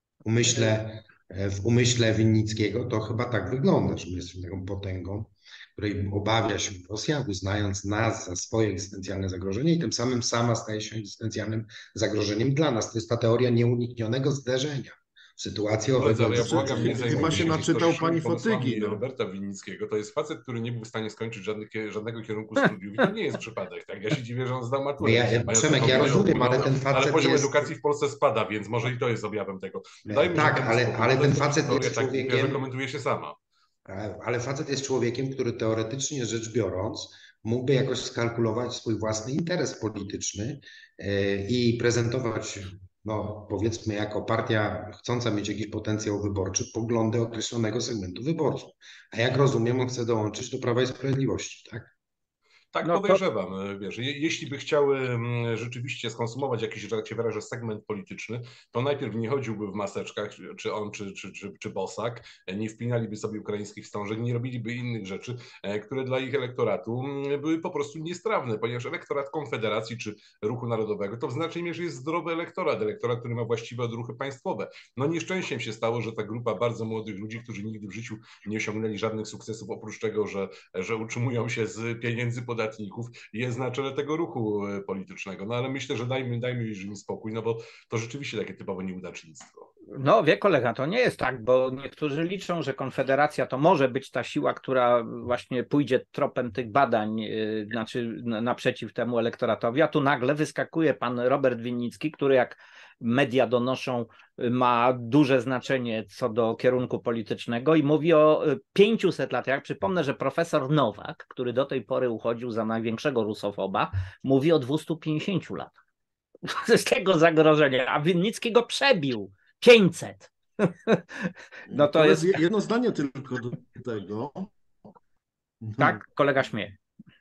W umyśle Winnickiego to chyba tak wygląda, że my jesteśmy taką potęgą, której obawia się Rosja, uznając nas za swoje egzystencjalne zagrożenie i tym samym sama staje się egzystencjalnym zagrożeniem dla nas. To jest ta teoria nieuniknionego zderzenia w sytuacji Koledzy, ale ja owego błagam, nie Chyba zajmujcie się się naczytał historycznymi pani pomysłami Fotygi, no. Roberta Winnickiego. To jest facet, który nie był w stanie skończyć żadnego kierunku studiów i to nie jest przypadek. Tak? Ja się dziwię, że on zdał maturę. Przemek, ja rozumiem, ale ten Ale facet poziom jest... edukacji w Polsce spada, więc może i to jest objawem tego. Dajmy Tak, się temu spokój. ale To ten jest facet historia jest tak głupia, że człowiekiem... komentuje się sama. Ale facet jest człowiekiem, który teoretycznie rzecz biorąc mógłby jakoś skalkulować swój własny interes polityczny i prezentować, no powiedzmy, jako partia chcąca mieć jakiś potencjał wyborczy, poglądy określonego segmentu wyborców. A jak rozumiem, on chce dołączyć do Prawa i Sprawiedliwości, tak? Tak No to podejrzewam, wiesz, jeśli by chciały rzeczywiście skonsumować jakiś, że tak się wyrażę, segment polityczny, to najpierw nie chodziłby w maseczkach, czy on, czy Bosak, nie wpinaliby sobie ukraińskich wstążek, nie robiliby innych rzeczy, które dla ich elektoratu były po prostu niestrawne, ponieważ elektorat Konfederacji czy Ruchu Narodowego to w znacznej mierze jest zdrowy elektorat, który ma właściwe odruchy państwowe. No nieszczęściem się stało, że ta grupa bardzo młodych ludzi, którzy nigdy w życiu nie osiągnęli żadnych sukcesów, oprócz tego, że utrzymują się z pieniędzy podatników, jest na czele tego ruchu politycznego. No ale myślę, że dajmy już im spokój, no bo to rzeczywiście takie typowe nieudacznictwo. no wie kolega, to nie jest tak, bo niektórzy liczą, że Konfederacja to może być ta siła, która właśnie pójdzie tropem tych badań, znaczy naprzeciw temu elektoratowi, a tu nagle wyskakuje pan Robert Winnicki, który jak media donoszą, ma duże znaczenie co do kierunku politycznego i mówi o 500 latach. Przypomnę, że profesor Nowak, który do tej pory uchodził za największego rusofoba, mówi o 250 latach. Z tego zagrożenia, a Winnicki go przebił. 500. No to jest... Jedno zdanie tylko do tego. Tak, kolega śmieje.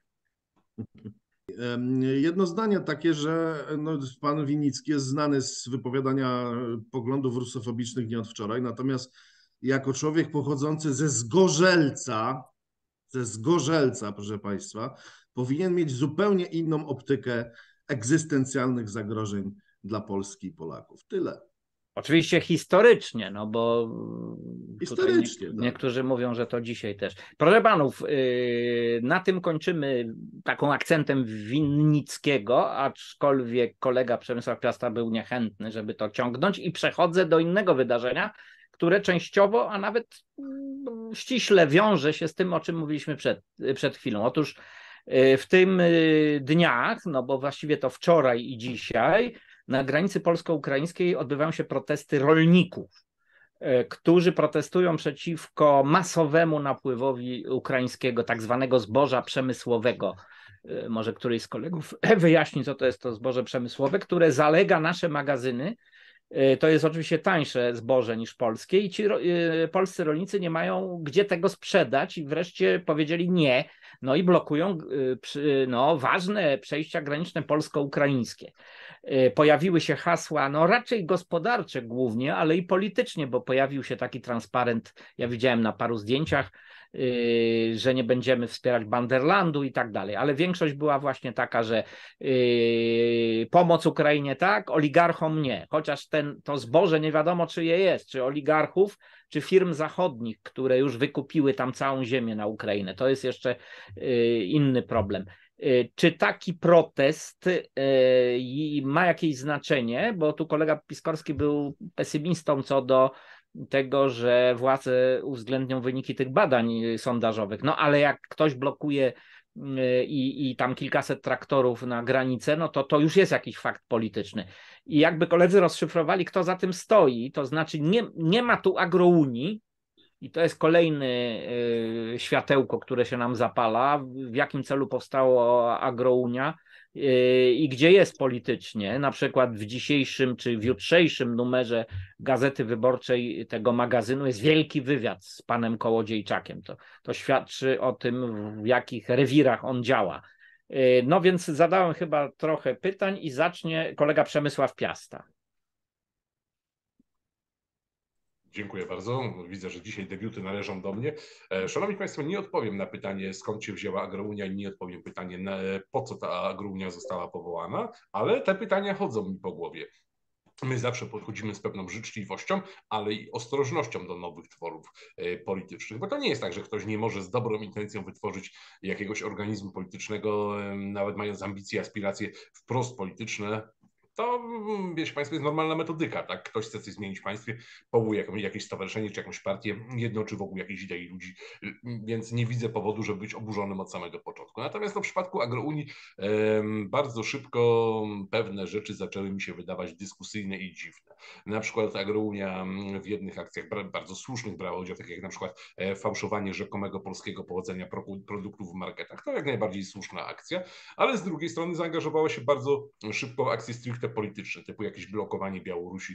Jedno zdanie takie, że no, pan Winnicki jest znany z wypowiadania poglądów rusofobicznych nie od wczoraj, natomiast jako człowiek pochodzący ze Zgorzelca, proszę państwa, powinien mieć zupełnie inną optykę egzystencjalnych zagrożeń dla Polski i Polaków. Tyle. Oczywiście historycznie, no bo Historycznie, tak. Niektórzy mówią, że to dzisiaj też. Proszę panów, na tym kończymy taką akcentem Winnickiego, aczkolwiek kolega Przemysław Piasta był niechętny, żeby to ciągnąć i przechodzę do innego wydarzenia, które częściowo, a nawet ściśle wiąże się z tym, o czym mówiliśmy przed chwilą. Otóż w tym dniach, no bo właściwie to wczoraj i dzisiaj, na granicy polsko-ukraińskiej odbywają się protesty rolników, którzy protestują przeciwko masowemu napływowi ukraińskiego tak zwanego zboża przemysłowego. Może któryś z kolegów wyjaśni, co to jest to zboże przemysłowe, które zalega nasze magazyny. To jest oczywiście tańsze zboże niż polskie i ci polscy rolnicy nie mają gdzie tego sprzedać i wreszcie powiedzieli nie, no i blokują ważne przejścia graniczne polsko-ukraińskie. Pojawiły się hasła, no raczej gospodarcze głównie, ale i politycznie, bo pojawił się taki transparent, ja widziałem na paru zdjęciach, że nie będziemy wspierać Banderlandu i tak dalej, ale większość była właśnie taka, że pomoc Ukrainie tak, oligarchom nie, chociaż to zboże nie wiadomo czyje jest, czy oligarchów, czy firm zachodnich, które już wykupiły tam całą ziemię na Ukrainę. To jest jeszcze inny problem. Czy taki protest ma jakieś znaczenie, bo tu kolega Piskorski był pesymistą co do tego, że władze uwzględnią wyniki tych badań sondażowych. No ale jak ktoś blokuje i tam kilkaset traktorów na granicę, no to już jest jakiś fakt polityczny. I jakby koledzy rozszyfrowali, kto za tym stoi, to znaczy nie ma tu agrounii, i to jest kolejne światełko, które się nam zapala. W jakim celu powstała agrounia? i gdzie jest politycznie, na przykład w dzisiejszym czy w jutrzejszym numerze Gazety Wyborczej, tego magazynu, jest wielki wywiad z panem Kołodziejczakiem. To świadczy o tym, w jakich rewirach on działa. No więc zadałem chyba trochę pytań i zacznie kolega Przemysław Piasta. Dziękuję bardzo. Widzę, że dzisiaj debiuty należą do mnie. Szanowni Państwo, nie odpowiem na pytanie, skąd się wzięła Agrounia i nie odpowiem pytanie, po co ta Agrounia została powołana, ale te pytania chodzą mi po głowie. My zawsze podchodzimy z pewną życzliwością, ale i ostrożnością do nowych tworów politycznych, bo to nie jest tak, że ktoś nie może z dobrą intencją wytworzyć jakiegoś organizmu politycznego, nawet mając ambicje, aspiracje wprost polityczne. To, wiecie Państwo, jest normalna metodyka, tak? Ktoś chce coś zmienić w państwie, powołuje jakieś stowarzyszenie czy jakąś partię, jednoczy wokół jakiejś idei ludzi, więc nie widzę powodu, żeby być oburzonym od samego początku. Natomiast w przypadku Agrounii bardzo szybko pewne rzeczy zaczęły mi się wydawać dyskusyjne i dziwne. Na przykład Agrounia w jednych akcjach bardzo słusznych brała udział, takich jak na przykład fałszowanie rzekomego polskiego pochodzenia produktów w marketach. To jak najbardziej słuszna akcja, ale z drugiej strony zaangażowała się bardzo szybko w akcje stricte polityczne, typu jakieś blokowanie Białorusi,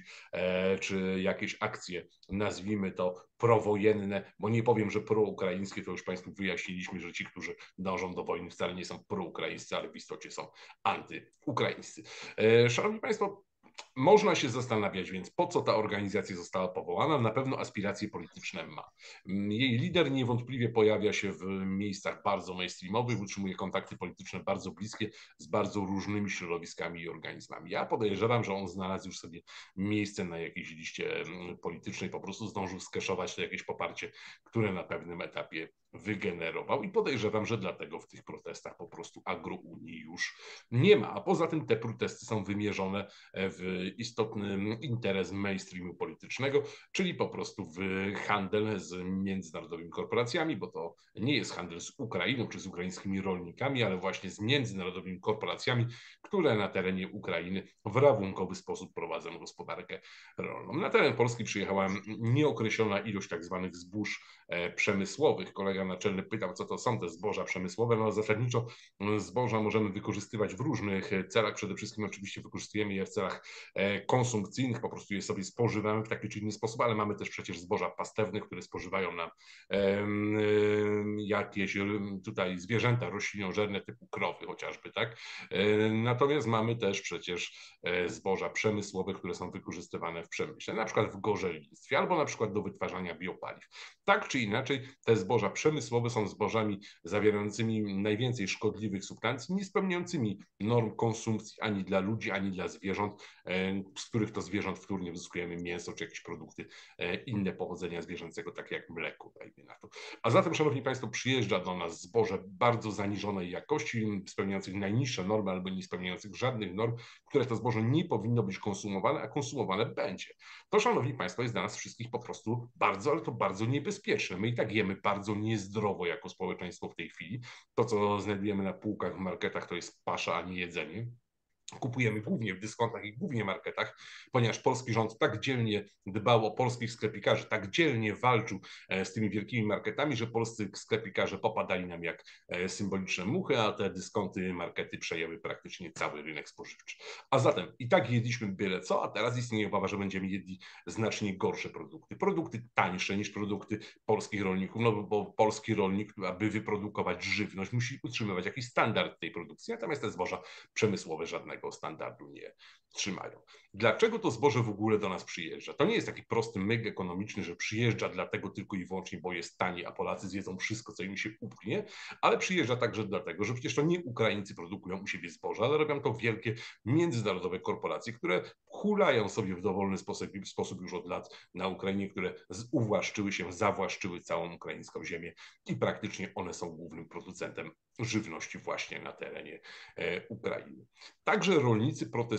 czy jakieś akcje, nazwijmy to prowojenne, bo nie powiem, że proukraińskie, to już Państwu wyjaśniliśmy, że ci, którzy dążą do wojny, wcale nie są proukraińscy, ale w istocie są antyukraińscy. Szanowni Państwo, można się zastanawiać więc, po co ta organizacja została powołana. Na pewno aspiracje polityczne ma. Jej lider niewątpliwie pojawia się w miejscach bardzo mainstreamowych, utrzymuje kontakty polityczne bardzo bliskie z bardzo różnymi środowiskami i organizmami. Ja podejrzewam, że on znalazł już sobie miejsce na jakiejś liście politycznej, po prostu zdążył skeszować to jakieś poparcie, które na pewnym etapie wygenerował i podejrzewam, że dlatego w tych protestach po prostu Agrounii już nie ma. A poza tym te protesty są wymierzone w istotny interes mainstreamu politycznego, czyli po prostu w handel z międzynarodowymi korporacjami, bo to nie jest handel z Ukrainą czy z ukraińskimi rolnikami, ale właśnie z międzynarodowymi korporacjami, które na terenie Ukrainy w rabunkowy sposób prowadzą gospodarkę rolną. Na teren Polski przyjechała nieokreślona ilość tak zwanych zbóż przemysłowych. Kolega naczelny pytał, co to są te zboża przemysłowe. No zasadniczo zboża możemy wykorzystywać w różnych celach. Przede wszystkim oczywiście wykorzystujemy je w celach konsumpcyjnych, po prostu je sobie spożywamy w taki czy inny sposób, ale mamy też przecież zboża pastewne, które spożywają nam jakieś tutaj zwierzęta roślinożerne typu krowy chociażby, tak? Natomiast mamy też przecież zboża przemysłowe, które są wykorzystywane w przemyśle, na przykład w gorzelnictwie albo na przykład do wytwarzania biopaliw. Tak czy inaczej, te zboża przemysłowe są zbożami zawierającymi najwięcej szkodliwych substancji, nie spełniającymi norm konsumpcji ani dla ludzi, ani dla zwierząt, z których to zwierząt wtórnie uzyskujemy mięso czy jakieś produkty inne pochodzenia zwierzęcego, takie jak mleko, dajmy na to. A zatem, Szanowni Państwo, przyjeżdża do nas zboże bardzo zaniżonej jakości, spełniających najniższe normy albo nie spełniających żadnych norm, które to zboże nie powinno być konsumowane, a konsumowane będzie. To, Szanowni Państwo, jest dla nas wszystkich po prostu bardzo, ale to bardzo niebezpieczne. My i tak jemy bardzo niezdrowo jako społeczeństwo w tej chwili. To, co znajdujemy na półkach w marketach, to jest pasza, a nie jedzenie. Kupujemy głównie w dyskontach i głównie marketach, ponieważ polski rząd tak dzielnie dbał o polskich sklepikarzy, tak dzielnie walczył z tymi wielkimi marketami, że polscy sklepikarze popadali nam jak symboliczne muchy, a te dyskonty, markety przejęły praktycznie cały rynek spożywczy. A zatem i tak jedliśmy byle co, a teraz istnieje obawa, że będziemy jedli znacznie gorsze produkty. Produkty tańsze niż produkty polskich rolników, no bo polski rolnik, aby wyprodukować żywność, musi utrzymywać jakiś standard tej produkcji, natomiast te zboża przemysłowe żadnego standardu nie trzymają. Dlaczego to zboże w ogóle do nas przyjeżdża? To nie jest taki prosty myk ekonomiczny, że przyjeżdża dlatego tylko i wyłącznie, bo jest tani, a Polacy zjedzą wszystko, co im się upchnie, ale przyjeżdża także dlatego, że przecież to nie Ukraińcy produkują u siebie zboże, ale robią to wielkie międzynarodowe korporacje, które hulają sobie w dowolny sposób już od lat na Ukrainie, które uwłaszczyły się, zawłaszczyły całą ukraińską ziemię i praktycznie one są głównym producentem żywności właśnie na terenie Ukrainy. Także rolnicy protestują.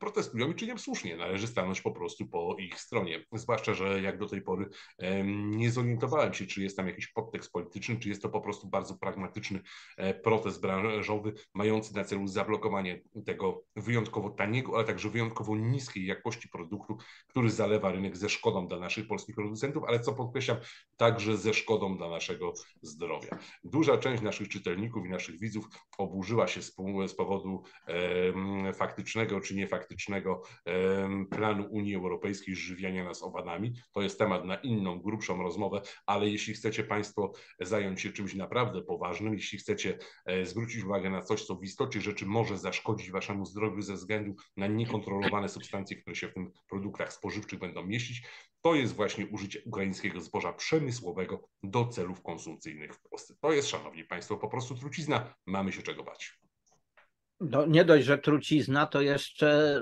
protestują i czynią słusznie. Należy stanąć po prostu po ich stronie. Zwłaszcza, że jak do tej pory nie zorientowałem się, czy jest tam jakiś podtekst polityczny, czy jest to po prostu bardzo pragmatyczny protest branżowy, mający na celu zablokowanie tego wyjątkowo taniego, ale także wyjątkowo niskiej jakości produktu, który zalewa rynek ze szkodą dla naszych polskich producentów, ale co podkreślam, także ze szkodą dla naszego zdrowia. Duża część naszych czytelników i naszych widzów oburzyła się z powodu faktycznego czy niefaktycznego planu Unii Europejskiej zżywiania nas owadami. To jest temat na inną, grubszą rozmowę, ale jeśli chcecie Państwo zająć się czymś naprawdę poważnym, jeśli chcecie zwrócić uwagę na coś, co w istocie rzeczy może zaszkodzić Waszemu zdrowiu ze względu na niekontrolowane substancje, które się w tych produktach spożywczych będą mieścić, to jest właśnie użycie ukraińskiego zboża przemysłowego do celów konsumpcyjnych w Polsce. To jest, szanowni Państwo, po prostu trucizna. Mamy się czego bać. No, nie dość, że trucizna, to jeszcze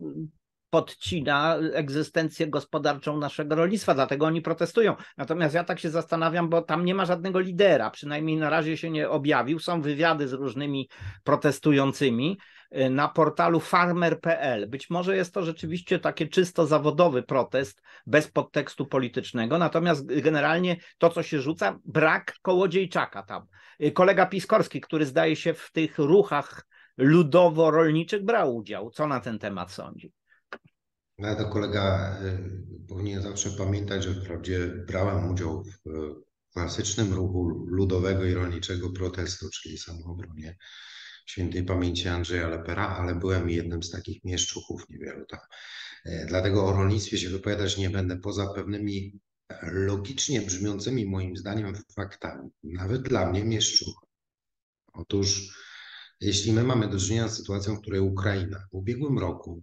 podcina egzystencję gospodarczą naszego rolnictwa, dlatego oni protestują. Natomiast ja tak się zastanawiam, bo tam nie ma żadnego lidera, przynajmniej na razie się nie objawił. Są wywiady z różnymi protestującymi na portalu farmer.pl. Być może jest to rzeczywiście taki czysto zawodowy protest, bez podtekstu politycznego, natomiast generalnie to, co się rzuca, brak Kołodziejczaka tam. Kolega Piskorski, który zdaje się w tych ruchach ludowo-rolniczych brał udział. Co na ten temat sądzi? No to kolega powinien zawsze pamiętać, że wprawdzie brałem udział w klasycznym ruchu ludowego i rolniczego protestu, czyli samoobronie świętej pamięci Andrzeja Lepera, ale byłem jednym z takich mieszczuchów, niewielu tam. Dlatego o rolnictwie się wypowiadać nie będę, poza pewnymi logicznie brzmiącymi moim zdaniem faktami, nawet dla mnie mieszczuch. Otóż jeśli my mamy do czynienia z sytuacją, w której Ukraina w ubiegłym roku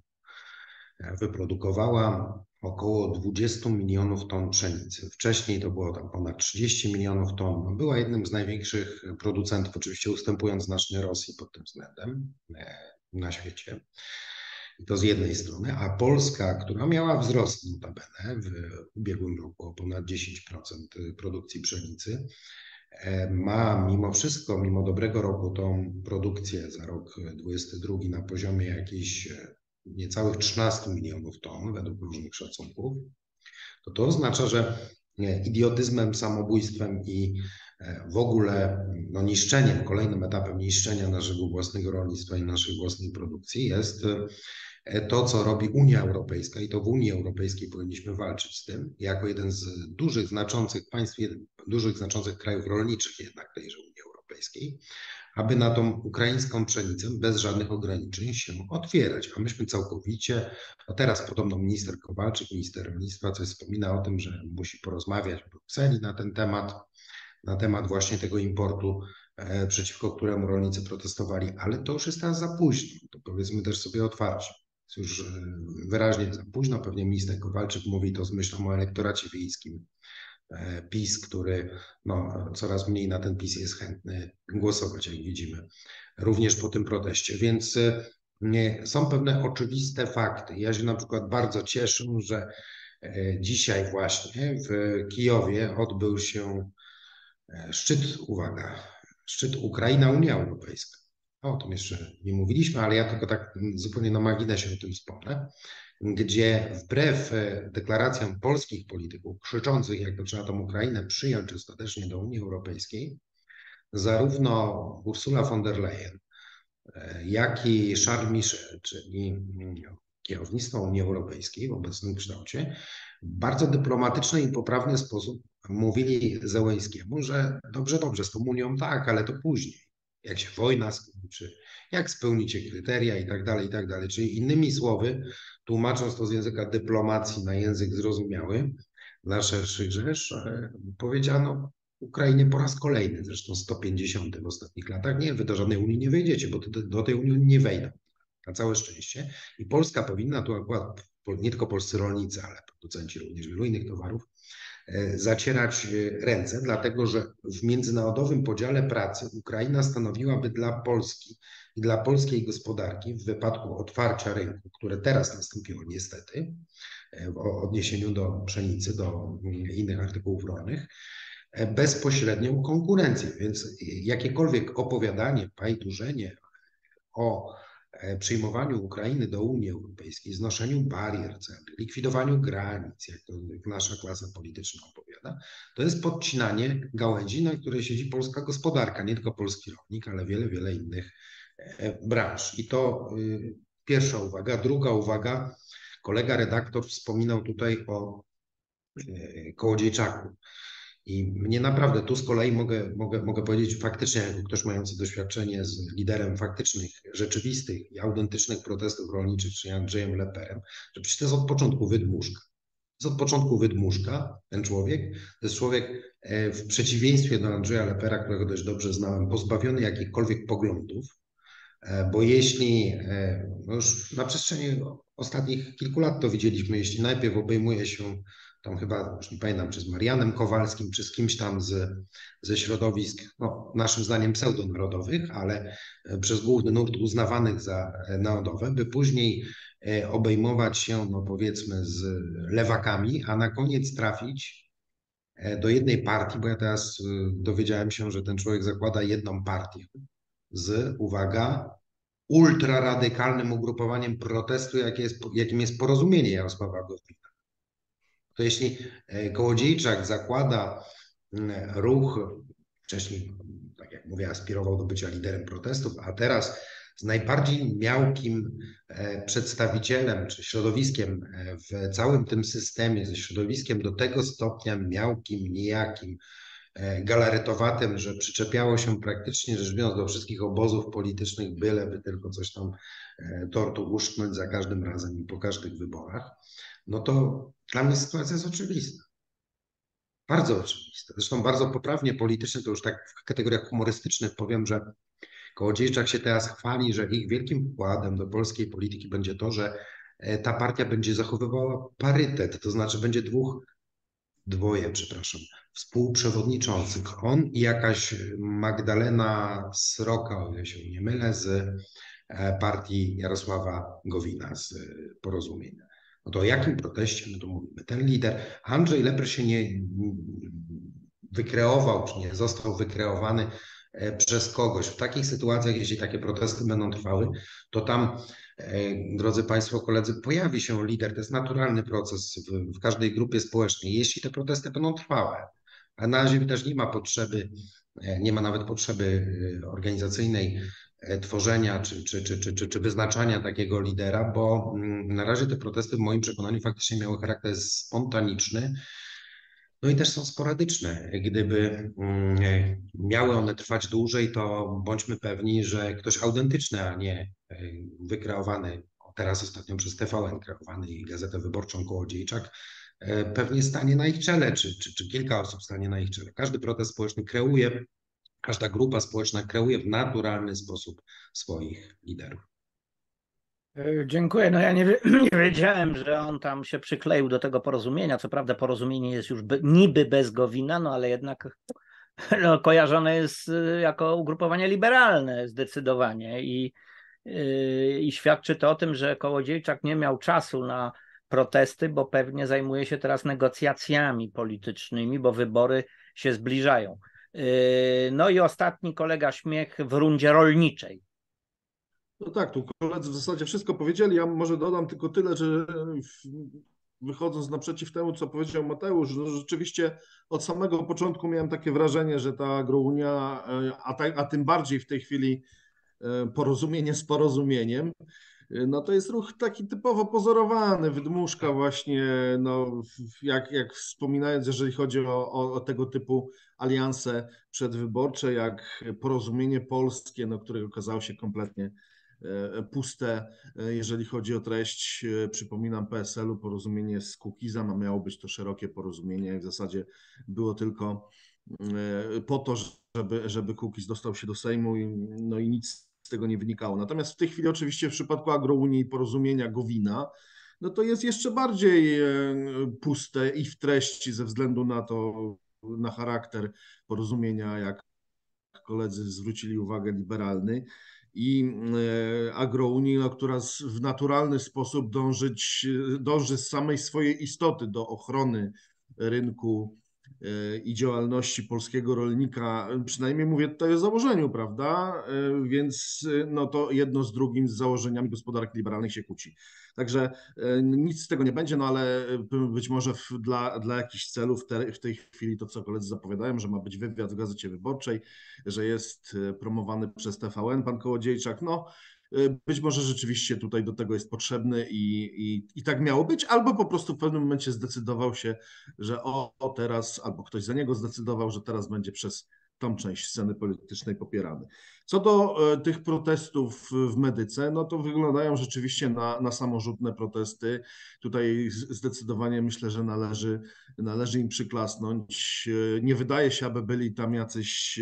wyprodukowała około 20 milionów ton pszenicy. Wcześniej to było tam ponad 30 milionów ton. Była jednym z największych producentów, oczywiście ustępując znacznie Rosji pod tym względem na świecie. I to z jednej strony, a Polska, która miała wzrost notabene w ubiegłym roku o ponad 10% produkcji pszenicy, ma mimo wszystko, mimo dobrego roku, tą produkcję za rok 2022 na poziomie jakichś niecałych 13 milionów ton według różnych szacunków, to oznacza, że idiotyzmem, samobójstwem i w ogóle niszczeniem, kolejnym etapem niszczenia naszego własnego rolnictwa i naszej własnej produkcji jest to, co robi Unia Europejska, i to w Unii Europejskiej powinniśmy walczyć z tym, jako jeden z dużych, znaczących państw, dużych, znaczących krajów rolniczych jednak tejże Unii Europejskiej, aby na tą ukraińską pszenicę bez żadnych ograniczeń się otwierać. A myśmy całkowicie, a teraz podobno minister Kowalczyk, minister rolnictwa, coś wspomina o tym, że musi porozmawiać w Brukseli na temat właśnie tego importu, przeciwko któremu rolnicy protestowali, ale to już jest teraz za późno, to powiedzmy też sobie otwarcie. Jest już wyraźnie za późno, pewnie minister Kowalczyk mówi to z myślą o elektoracie wiejskim PiS, który coraz mniej na ten PiS jest chętny głosować, jak widzimy, również po tym proteście. Więc są pewne oczywiste fakty. Ja się na przykład bardzo cieszę, że dzisiaj właśnie w Kijowie odbył się szczyt Ukraina-Unia Europejska. O tym jeszcze nie mówiliśmy, ale ja tylko tak zupełnie na marginesie o tym wspomnę, gdzie wbrew deklaracjom polskich polityków krzyczących, jak to trzeba tą Ukrainę przyjąć ostatecznie do Unii Europejskiej, zarówno Ursula von der Leyen, jak i Charles Michel, czyli kierownictwo Unii Europejskiej w obecnym kształcie, w bardzo dyplomatyczny i poprawny sposób mówili Zełenskiemu, że dobrze, z tą Unią tak, ale to później, jak się wojna skończy, jak spełnicie kryteria i tak dalej. Czyli innymi słowy, tłumacząc to z języka dyplomacji na język zrozumiały dla szerszych rzesz, powiedziano Ukrainie po raz kolejny, zresztą 150 w ostatnich latach, nie, wy do żadnej Unii nie wejdziecie, bo do tej Unii nie wejdą. Na całe szczęście. I Polska powinna, tu akurat nie tylko polscy rolnicy, ale producenci również wielu innych towarów, zacierać ręce, dlatego że w międzynarodowym podziale pracy Ukraina stanowiłaby dla Polski i dla polskiej gospodarki w wypadku otwarcia rynku, które teraz nastąpiło niestety w odniesieniu do pszenicy, do innych artykułów rolnych, bezpośrednią konkurencję. Więc jakiekolwiek opowiadanie, pajdurzenie o przyjmowaniu Ukrainy do Unii Europejskiej, znoszeniu barier celnych, likwidowaniu granic, jak to nasza klasa polityczna opowiada, to jest podcinanie gałęzi, na której siedzi polska gospodarka, nie tylko polski rolnik, ale wiele, wiele innych branż. I to pierwsza uwaga. Druga uwaga, kolega redaktor wspominał tutaj o Kołodziejczaku. I mnie naprawdę tu z kolei mogę powiedzieć faktycznie, jako ktoś mający doświadczenie z liderem faktycznych, rzeczywistych i autentycznych protestów rolniczych, czyli Andrzejem Leperem, że przecież to jest od początku wydmuszka. To jest od początku wydmuszka, ten człowiek. To jest człowiek w przeciwieństwie do Andrzeja Lepera, którego dość dobrze znałem, pozbawiony jakichkolwiek poglądów, bo jeśli, no już na przestrzeni ostatnich kilku lat to widzieliśmy, jeśli najpierw obejmuje się tam chyba, już nie pamiętam, czy z Marianem Kowalskim, czy z kimś tam ze środowisk, no, naszym zdaniem pseudonarodowych, ale przez główny nurt uznawanych za narodowe, by później obejmować się, no powiedzmy, z lewakami, a na koniec trafić do jednej partii, bo ja teraz dowiedziałem się, że ten człowiek zakłada jedną partię z, uwaga, ultraradykalnym ugrupowaniem protestu, jakim jest Porozumienie Jarosława Gowina. To jeśli Kołodziejczak zakłada ruch, wcześniej, tak jak mówię, aspirował do bycia liderem protestów, a teraz z najbardziej miałkim przedstawicielem czy środowiskiem w całym tym systemie, ze środowiskiem do tego stopnia miałkim, nijakim, galaretowatym, że przyczepiało się praktycznie rzecz biorąc do wszystkich obozów politycznych, byleby tylko coś tam tortu uszknąć za każdym razem i po każdych wyborach, no to dla mnie sytuacja jest oczywista. Bardzo oczywista. Zresztą bardzo poprawnie politycznie, to już tak w kategoriach humorystycznych powiem, że Kołodziejczak się teraz chwali, że ich wielkim wkładem do polskiej polityki będzie to, że ta partia będzie zachowywała parytet, to znaczy będzie dwoje współprzewodniczących. On i jakaś Magdalena Sroka, o ile się nie mylę, z partii Jarosława Gowina, z Porozumienia. No to o jakim proteście my tu mówimy? Ten lider, Andrzej Leper się nie wykreował, czy nie został wykreowany przez kogoś. W takich sytuacjach, jeśli takie protesty będą trwały, to tam, drodzy Państwo, koledzy, pojawi się lider. To jest naturalny proces w każdej grupie społecznej, jeśli te protesty będą trwałe. A na razie też nie ma nawet potrzeby organizacyjnej tworzenia czy wyznaczania takiego lidera, bo na razie te protesty w moim przekonaniu faktycznie miały charakter spontaniczny, no i też są sporadyczne. Gdyby miały one trwać dłużej, to bądźmy pewni, że ktoś autentyczny, a nie wykreowany, teraz ostatnio przez TVN kreowany i Gazetę Wyborczą Kołodziejczak, pewnie stanie na ich czele, czy kilka osób stanie na ich czele. Każdy protest społeczny kreuje, każda grupa społeczna kreuje w naturalny sposób swoich liderów. Dziękuję. No ja nie wiedziałem, że on tam się przykleił do tego porozumienia. Co prawda porozumienie jest już niby bez Gowina, no ale jednak no, kojarzone jest jako ugrupowanie liberalne zdecydowanie i świadczy to o tym, że Kołodziejczak nie miał czasu na protesty, bo pewnie zajmuje się teraz negocjacjami politycznymi, bo wybory się zbliżają. No i ostatni kolega Śmiech w rundzie rolniczej. No tak, tu koledzy w zasadzie wszystko powiedzieli. Ja może dodam tylko tyle, że wychodząc naprzeciw temu, co powiedział Mateusz, że rzeczywiście od samego początku miałem takie wrażenie, że ta agrounia, a tym bardziej w tej chwili Porozumienie z Porozumieniem, no to jest ruch taki typowo pozorowany, wydmuszka właśnie, no jak wspominając, jeżeli chodzi o tego typu alianse przedwyborcze, jak Porozumienie Polskie, no, które okazało się kompletnie puste, jeżeli chodzi o treść. Przypominam, PSL-u porozumienie z Kukizem, a miało być to szerokie porozumienie. W zasadzie było tylko po to, żeby Kukiz dostał się do Sejmu, no i nic z tego nie wynikało. Natomiast w tej chwili oczywiście w przypadku Agrounii i porozumienia Gowina, no to jest jeszcze bardziej puste i w treści ze względu na charakter porozumienia, jak koledzy zwrócili uwagę, liberalny. I Agrounii, no, która w naturalny sposób dąży z samej swojej istoty do ochrony rynku i działalności polskiego rolnika, przynajmniej mówię tutaj o założeniu, prawda? Więc no to jedno z drugim, z założeniami gospodarki liberalnej się kłóci. Także nic z tego nie będzie, no ale być może dla jakichś celów w tej chwili to, co koledzy zapowiadają, że ma być wywiad w Gazecie Wyborczej, że jest promowany przez TVN pan Kołodziejczak, no być może rzeczywiście tutaj do tego jest potrzebny i tak miało być, albo po prostu w pewnym momencie zdecydował się, że teraz, albo ktoś za niego zdecydował, że teraz będzie przez tą część sceny politycznej popierany. Co do tych protestów w Medyce, no to wyglądają rzeczywiście na samorzutne protesty. Tutaj zdecydowanie myślę, że należy im przyklasnąć. Nie wydaje się, aby byli tam jacyś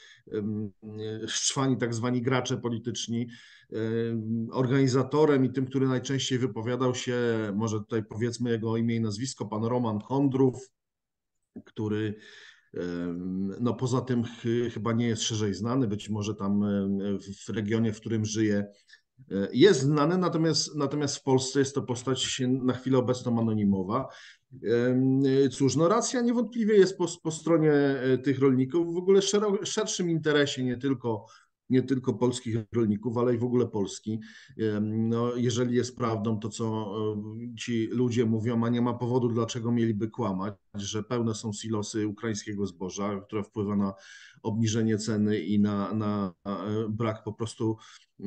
szczwani tak zwani gracze polityczni. Organizatorem i tym, który najczęściej wypowiadał się, może tutaj powiedzmy jego imię i nazwisko, pan Roman Kondrów, który no poza tym chyba nie jest szerzej znany, być może tam w regionie, w którym żyje, jest znany, natomiast w Polsce jest to postać na chwilę obecną anonimowa. Cóż, no racja niewątpliwie jest po stronie tych rolników, w ogóle szerszym interesie, nie tylko polskich rolników, ale i w ogóle Polski. No, jeżeli jest prawdą to, co ci ludzie mówią, a nie ma powodu, dlaczego mieliby kłamać, że pełne są silosy ukraińskiego zboża, które wpływa na obniżenie ceny i na brak po prostu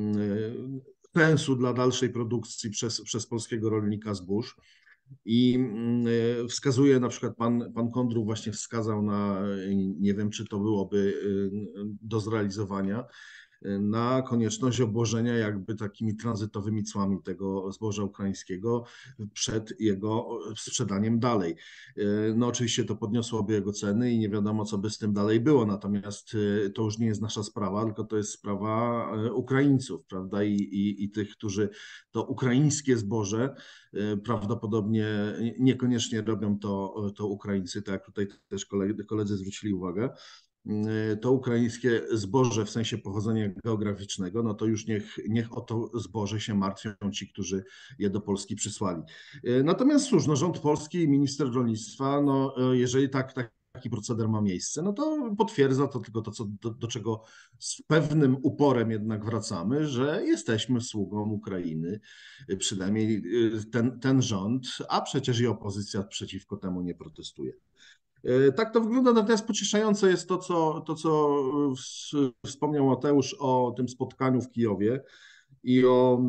sensu dla dalszej produkcji przez polskiego rolnika zbóż. I wskazuje na przykład pan Kondrów właśnie wskazał na, nie wiem czy to byłoby do zrealizowania, na konieczność obłożenia jakby takimi tranzytowymi cłami tego zboża ukraińskiego przed jego sprzedaniem dalej. No oczywiście to podniosłoby jego ceny i nie wiadomo, co by z tym dalej było, natomiast to już nie jest nasza sprawa, tylko to jest sprawa Ukraińców, prawda, i tych, którzy to ukraińskie zboże prawdopodobnie niekoniecznie robią to Ukraińcy, tak jak tutaj też koledzy zwrócili uwagę. To ukraińskie zboże w sensie pochodzenia geograficznego, no to już niech o to zboże się martwią ci, którzy je do Polski przysłali. Natomiast cóż, no rząd polski i minister rolnictwa, no jeżeli taki proceder ma miejsce, no to potwierdza to tylko to, do czego z pewnym uporem jednak wracamy, że jesteśmy sługą Ukrainy, przynajmniej ten rząd, a przecież i opozycja przeciwko temu nie protestuje. Tak to wygląda, natomiast pocieszające jest to, co wspomniał Mateusz o tym spotkaniu w Kijowie i o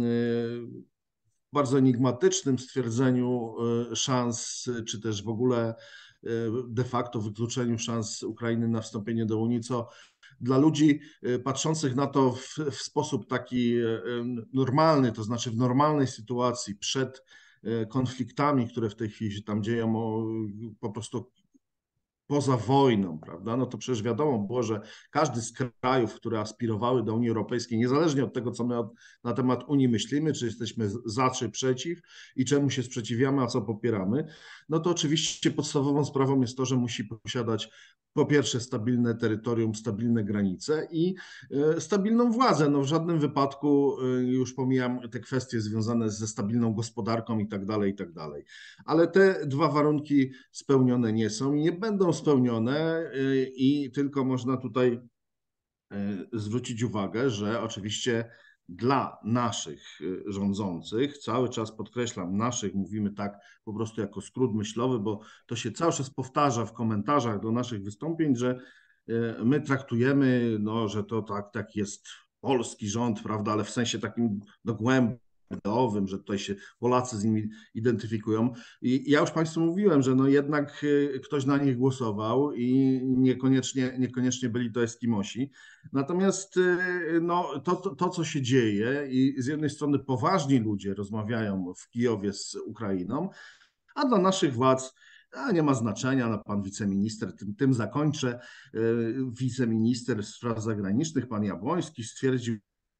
bardzo enigmatycznym stwierdzeniu szans, czy też w ogóle de facto wykluczeniu szans Ukrainy na wstąpienie do Unii, co dla ludzi patrzących na to w sposób taki normalny, to znaczy w normalnej sytuacji przed konfliktami, które w tej chwili się tam dzieją, po prostu poza wojną, prawda? No to przecież wiadomo było, że każdy z krajów, które aspirowały do Unii Europejskiej, niezależnie od tego, co my na temat Unii myślimy, czy jesteśmy za, czy przeciw i czemu się sprzeciwiamy, a co popieramy, no to oczywiście podstawową sprawą jest to, że musi posiadać po pierwsze stabilne terytorium, stabilne granice i stabilną władzę. No w żadnym wypadku, już pomijam te kwestie związane ze stabilną gospodarką i tak dalej, ale te dwa warunki spełnione nie są i nie będą spełnione i tylko można tutaj zwrócić uwagę, że oczywiście dla naszych rządzących, cały czas podkreślam naszych, mówimy tak po prostu jako skrót myślowy, bo to się cały czas powtarza w komentarzach do naszych wystąpień, że my traktujemy, no, że to tak jest polski rząd, prawda, ale w sensie takim dogłębnym, że tutaj się Polacy z nimi identyfikują. I ja już Państwu mówiłem, że no jednak ktoś na nich głosował i niekoniecznie byli to Eskimosi. Natomiast no, to, co się dzieje i z jednej strony poważni ludzie rozmawiają w Kijowie z Ukrainą, a dla naszych władz nie ma znaczenia, no pan wiceminister, tym zakończę, wiceminister spraw zagranicznych, pan Jabłoński stwierdził,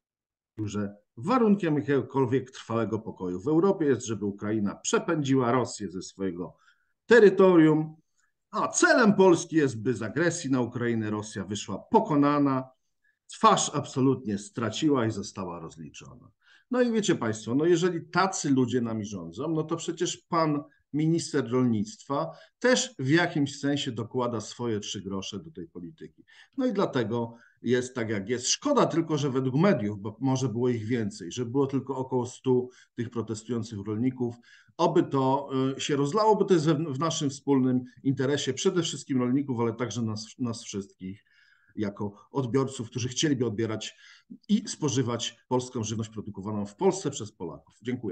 że warunkiem jakiegokolwiek trwałego pokoju w Europie jest, żeby Ukraina przepędziła Rosję ze swojego terytorium, a celem Polski jest, by z agresji na Ukrainę Rosja wyszła pokonana, twarz absolutnie straciła i została rozliczona. No i wiecie Państwo, no jeżeli tacy ludzie nami rządzą, no to przecież pan minister rolnictwa też w jakimś sensie dokłada swoje 3 grosze do tej polityki. No i dlatego jest tak, jak jest. Szkoda tylko, że według mediów, bo może było ich więcej, że było tylko około 100 tych protestujących rolników. Oby to się rozlało, bo to jest w naszym wspólnym interesie, przede wszystkim rolników, ale także nas wszystkich, jako odbiorców, którzy chcieliby odbierać i spożywać polską żywność produkowaną w Polsce przez Polaków. Dziękuję.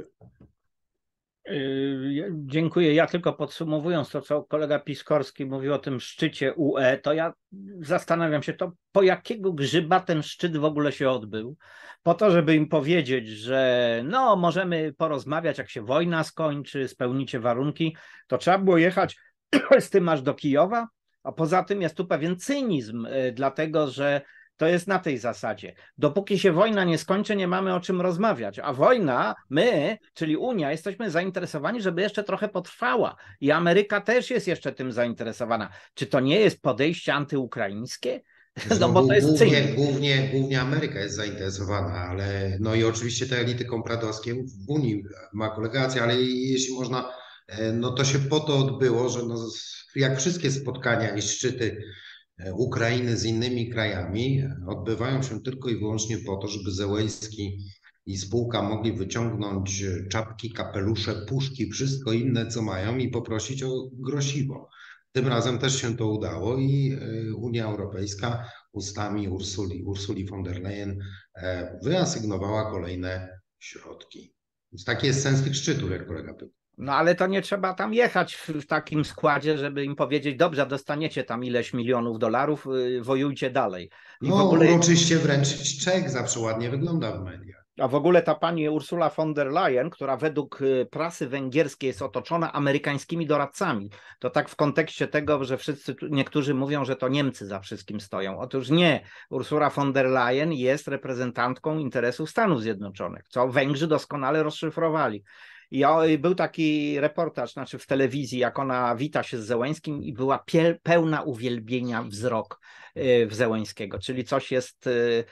Dziękuję. Ja tylko podsumowując to, co kolega Piskorski mówił o tym szczycie UE, to ja zastanawiam się, to po jakiego grzyba ten szczyt w ogóle się odbył? Po to, żeby im powiedzieć, że no możemy porozmawiać, jak się wojna skończy, spełnicie warunki, to trzeba było jechać z tym aż do Kijowa, a poza tym jest tu pewien cynizm, dlatego że to jest na tej zasadzie. Dopóki się wojna nie skończy, nie mamy o czym rozmawiać. A wojna, my, czyli Unia, jesteśmy zainteresowani, żeby jeszcze trochę potrwała. I Ameryka też jest jeszcze tym zainteresowana. Czy to nie jest podejście antyukraińskie? No bo to jest cynizm. Głównie Ameryka jest zainteresowana, ale no i oczywiście te elity kompradowskie w Unii ma kolegację, ale jeśli można, no to się po to odbyło, że no, jak wszystkie spotkania i szczyty Ukrainy z innymi krajami odbywają się tylko i wyłącznie po to, żeby Zełenski i spółka mogli wyciągnąć czapki, kapelusze, puszki, wszystko inne, co mają i poprosić o grosiwo. Tym razem też się to udało i Unia Europejska ustami Ursuli von der Leyen wyasygnowała kolejne środki. Więc taki jest sens tych szczytów, jak kolega pyta. No ale to nie trzeba tam jechać w takim składzie, żeby im powiedzieć, dobrze, dostaniecie tam ileś milionów dolarów, wojujcie dalej. I no w ogóle... uroczyście wręczyć czek, zawsze ładnie wygląda w mediach. A w ogóle ta pani Ursula von der Leyen, która według prasy węgierskiej jest otoczona amerykańskimi doradcami, to tak w kontekście tego, że niektórzy mówią, że to Niemcy za wszystkim stoją. Otóż nie. Ursula von der Leyen jest reprezentantką interesów Stanów Zjednoczonych, co Węgrzy doskonale rozszyfrowali. I był taki reportaż, znaczy w telewizji, jak ona wita się z Zełenskim i była pełna uwielbienia wzrok w Zełenskiego, czyli coś jest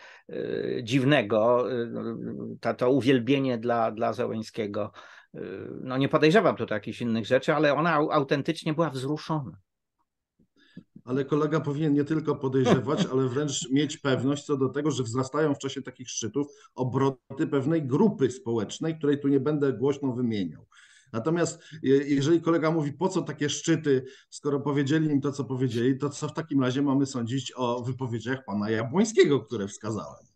dziwnego, to uwielbienie dla Zełenskiego. No nie podejrzewam tutaj jakichś innych rzeczy, ale ona autentycznie była wzruszona. Ale kolega powinien nie tylko podejrzewać, ale wręcz mieć pewność co do tego, że wzrastają w czasie takich szczytów obroty pewnej grupy społecznej, której tu nie będę głośno wymieniał. Natomiast jeżeli kolega mówi, po co takie szczyty, skoro powiedzieli im to, co powiedzieli, to co w takim razie mamy sądzić o wypowiedziach pana Jabłońskiego, które wskazałem?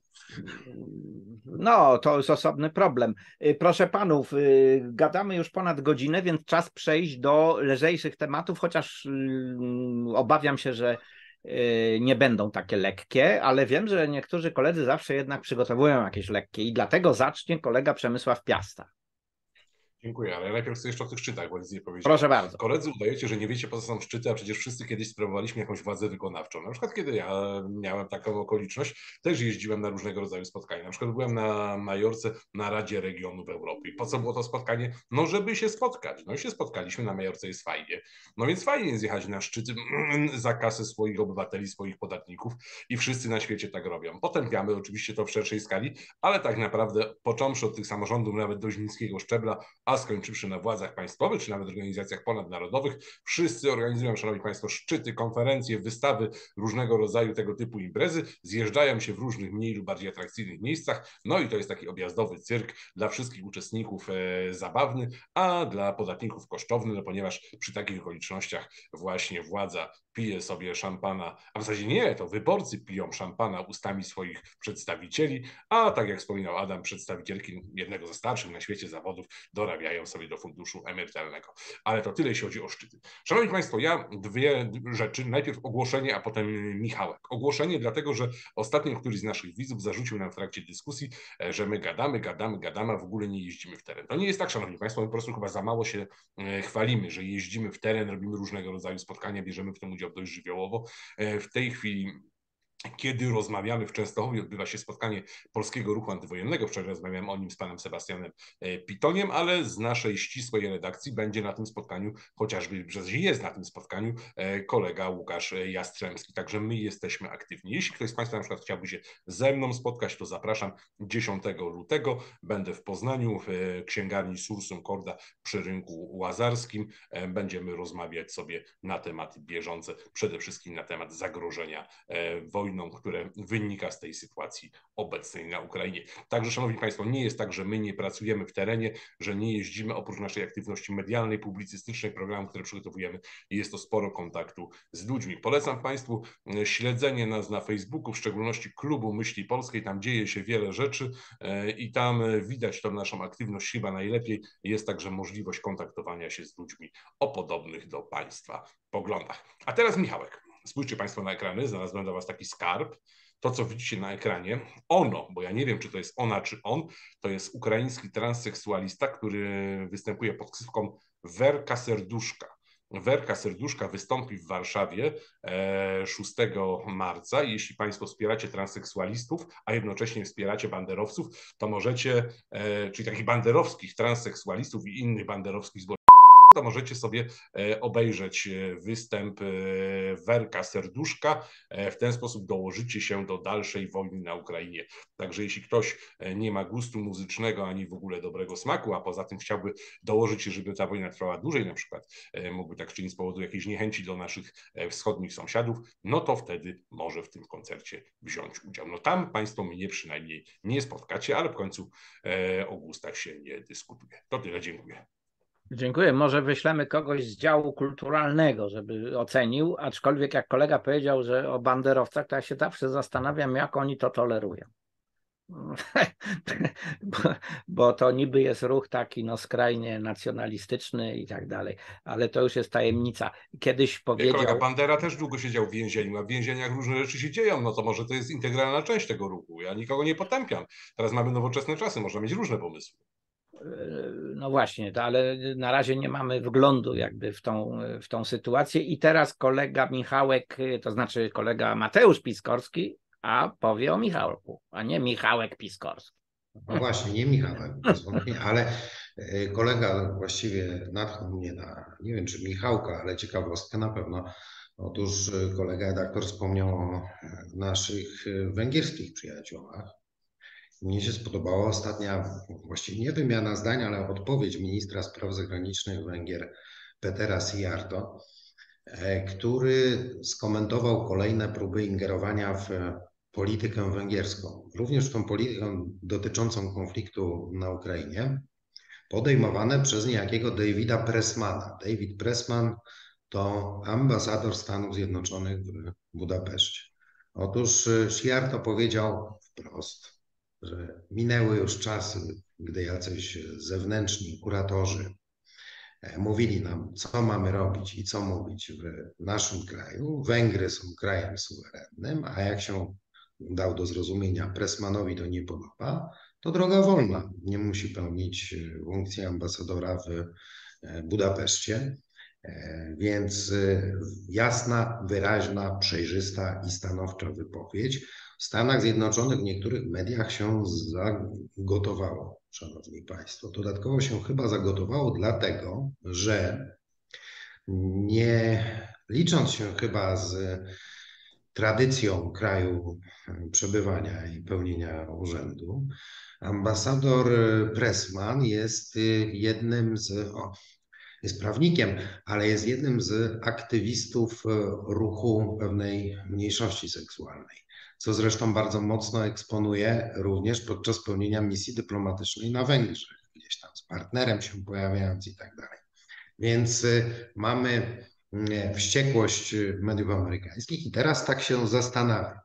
No, to jest osobny problem. Proszę panów, gadamy już ponad godzinę, więc czas przejść do lżejszych tematów, chociaż obawiam się, że nie będą takie lekkie, ale wiem, że niektórzy koledzy zawsze jednak przygotowują jakieś lekkie i dlatego zacznie kolega Przemysław Piasta. Dziękuję, ale najpierw chcę jeszcze o tych szczytach, bo nic nie powiedziałem. Proszę bardzo. Koledzy udajecie, że nie wiecie, po co są szczyty, a przecież wszyscy kiedyś sprawowaliśmy jakąś władzę wykonawczą. Na przykład kiedy ja miałem taką okoliczność, też jeździłem na różnego rodzaju spotkania. Na przykład byłem na Majorce na Radzie Regionów Europy. I po co było to spotkanie? No żeby się spotkać. No i się spotkaliśmy, na Majorce jest fajnie. No więc fajnie jest jechać na szczyty za kasę swoich obywateli, swoich podatników i wszyscy na świecie tak robią. Potępiamy oczywiście to w szerszej skali, ale tak naprawdę począwszy od tych samorządów nawet dość niskiego szczebla, a skończywszy na władzach państwowych, czy nawet organizacjach ponadnarodowych, wszyscy organizują, szanowni państwo, szczyty, konferencje, wystawy, różnego rodzaju tego typu imprezy, zjeżdżają się w różnych mniej lub bardziej atrakcyjnych miejscach, no i to jest taki objazdowy cyrk dla wszystkich uczestników zabawny, a dla podatników kosztowny, no ponieważ przy takich okolicznościach właśnie władza pije sobie szampana, a w zasadzie nie, to wyborcy piją szampana ustami swoich przedstawicieli, a tak jak wspominał Adam, przedstawicielki jednego ze starszych na świecie zawodów dorabiają sobie do funduszu emerytalnego. Ale to tyle, jeśli chodzi o szczyty. Szanowni Państwo, ja dwie rzeczy. Najpierw ogłoszenie, a potem Michałek. Ogłoszenie dlatego, że ostatnio któryś z naszych widzów zarzucił nam w trakcie dyskusji, że my gadamy, a w ogóle nie jeździmy w teren. To nie jest tak, szanowni Państwo, my po prostu chyba za mało się chwalimy, że jeździmy w teren, robimy różnego rodzaju spotkania, bierzemy w tym udział dość żywiołowo. W tej chwili kiedy rozmawiamy w Częstochowie, odbywa się spotkanie Polskiego Ruchu Antywojennego. Wczoraj rozmawiałem o nim z panem Sebastianem Pitoniem, ale z naszej ścisłej redakcji będzie na tym spotkaniu, chociażby jest na tym spotkaniu kolega Łukasz Jastrzębski. Także my jesteśmy aktywni. Jeśli ktoś z państwa na przykład chciałby się ze mną spotkać, to zapraszam 10 lutego. Będę w Poznaniu w księgarni Sursum Corda przy rynku Łazarskim. Będziemy rozmawiać sobie na tematy bieżące, przede wszystkim na temat zagrożenia wojną, które wynika z tej sytuacji obecnej na Ukrainie. Także, szanowni państwo, nie jest tak, że my nie pracujemy w terenie, że nie jeździmy, oprócz naszej aktywności medialnej, publicystycznej, programów, które przygotowujemy, jest to sporo kontaktu z ludźmi. Polecam państwu śledzenie nas na Facebooku, w szczególności Klubu Myśli Polskiej. Tam dzieje się wiele rzeczy i tam widać tą naszą aktywność chyba najlepiej. Jest także możliwość kontaktowania się z ludźmi o podobnych do państwa poglądach. A teraz Michałek. Spójrzcie państwo na ekrany, znalazłem dla was taki skarb. To, co widzicie na ekranie, ono, bo ja nie wiem, czy to jest ona, czy on, to jest ukraiński transseksualista, który występuje pod ksywką Werka Serduszka. Werka Serduszka wystąpi w Warszawie 6 marca. Jeśli państwo wspieracie transseksualistów, a jednocześnie wspieracie banderowców, to możecie, czyli takich banderowskich transseksualistów i innych banderowskich zwolenników, to możecie sobie obejrzeć występ Werka Serduszka. W ten sposób dołożycie się do dalszej wojny na Ukrainie. Także jeśli ktoś nie ma gustu muzycznego ani w ogóle dobrego smaku, a poza tym chciałby dołożyć się, żeby ta wojna trwała dłużej, na przykład mógłby tak czynić z powodu jakiejś niechęci do naszych wschodnich sąsiadów, no to wtedy może w tym koncercie wziąć udział. No tam państwo mnie przynajmniej nie spotkacie, ale w końcu o gustach się nie dyskutuje. To tyle, dziękuję. Dziękuję. Może wyślemy kogoś z działu kulturalnego, żeby ocenił, aczkolwiek jak kolega powiedział, że o banderowcach, to ja się zawsze zastanawiam, jak oni to tolerują. bo to niby jest ruch taki no skrajnie nacjonalistyczny i tak dalej, ale to już jest tajemnica. Kiedyś powiedział... Kolega Bandera też długo siedział w więzieniu, a w więzieniach różne rzeczy się dzieją, no to może to jest integralna część tego ruchu. Ja nikogo nie potępiam. Teraz mamy nowoczesne czasy, można mieć różne pomysły. No właśnie, ale na razie nie mamy wglądu jakby w tą sytuację i teraz kolega Michałek, to znaczy kolega Mateusz Piskorski, a powie o Michałku, a nie Michałek Piskorski. No właśnie, nie Michałek, bez wątpienia, ale kolega właściwie natchnął mnie na, nie wiem czy Michałka, ale ciekawostkę na pewno. Otóż kolega redaktor wspomniał o naszych węgierskich przyjaciołach. Mnie się spodobała ostatnia, właściwie nie wymiana zdań, ale odpowiedź ministra spraw zagranicznych Węgier Petera Szijjártó, który skomentował kolejne próby ingerowania w politykę węgierską, również w tą politykę dotyczącą konfliktu na Ukrainie, podejmowane przez niejakiego Davida Pressmana. David Pressman to ambasador Stanów Zjednoczonych w Budapeszcie. Otóż Szijjártó powiedział wprost, że minęły już czasy, gdy jacyś zewnętrzni kuratorzy mówili nam, co mamy robić i co mówić w naszym kraju. Węgry są krajem suwerennym, a jak się dał do zrozumienia Pressmanowi to nie podoba, to droga wolna. Nie musi pełnić funkcji ambasadora w Budapeszcie. Więc jasna, wyraźna, przejrzysta i stanowcza wypowiedź. W Stanach Zjednoczonych w niektórych mediach się zagotowało, szanowni państwo. Dodatkowo się chyba zagotowało dlatego, że nie licząc się chyba z tradycją kraju przebywania i pełnienia urzędu, ambasador Pressman jest jednym z... jest prawnikiem, ale jest jednym z aktywistów ruchu pewnej mniejszości seksualnej, co zresztą bardzo mocno eksponuje również podczas pełnienia misji dyplomatycznej na Węgrzech, gdzieś tam z partnerem się pojawiając i tak dalej. Więc mamy wściekłość mediów amerykańskich i teraz tak się zastanawiam,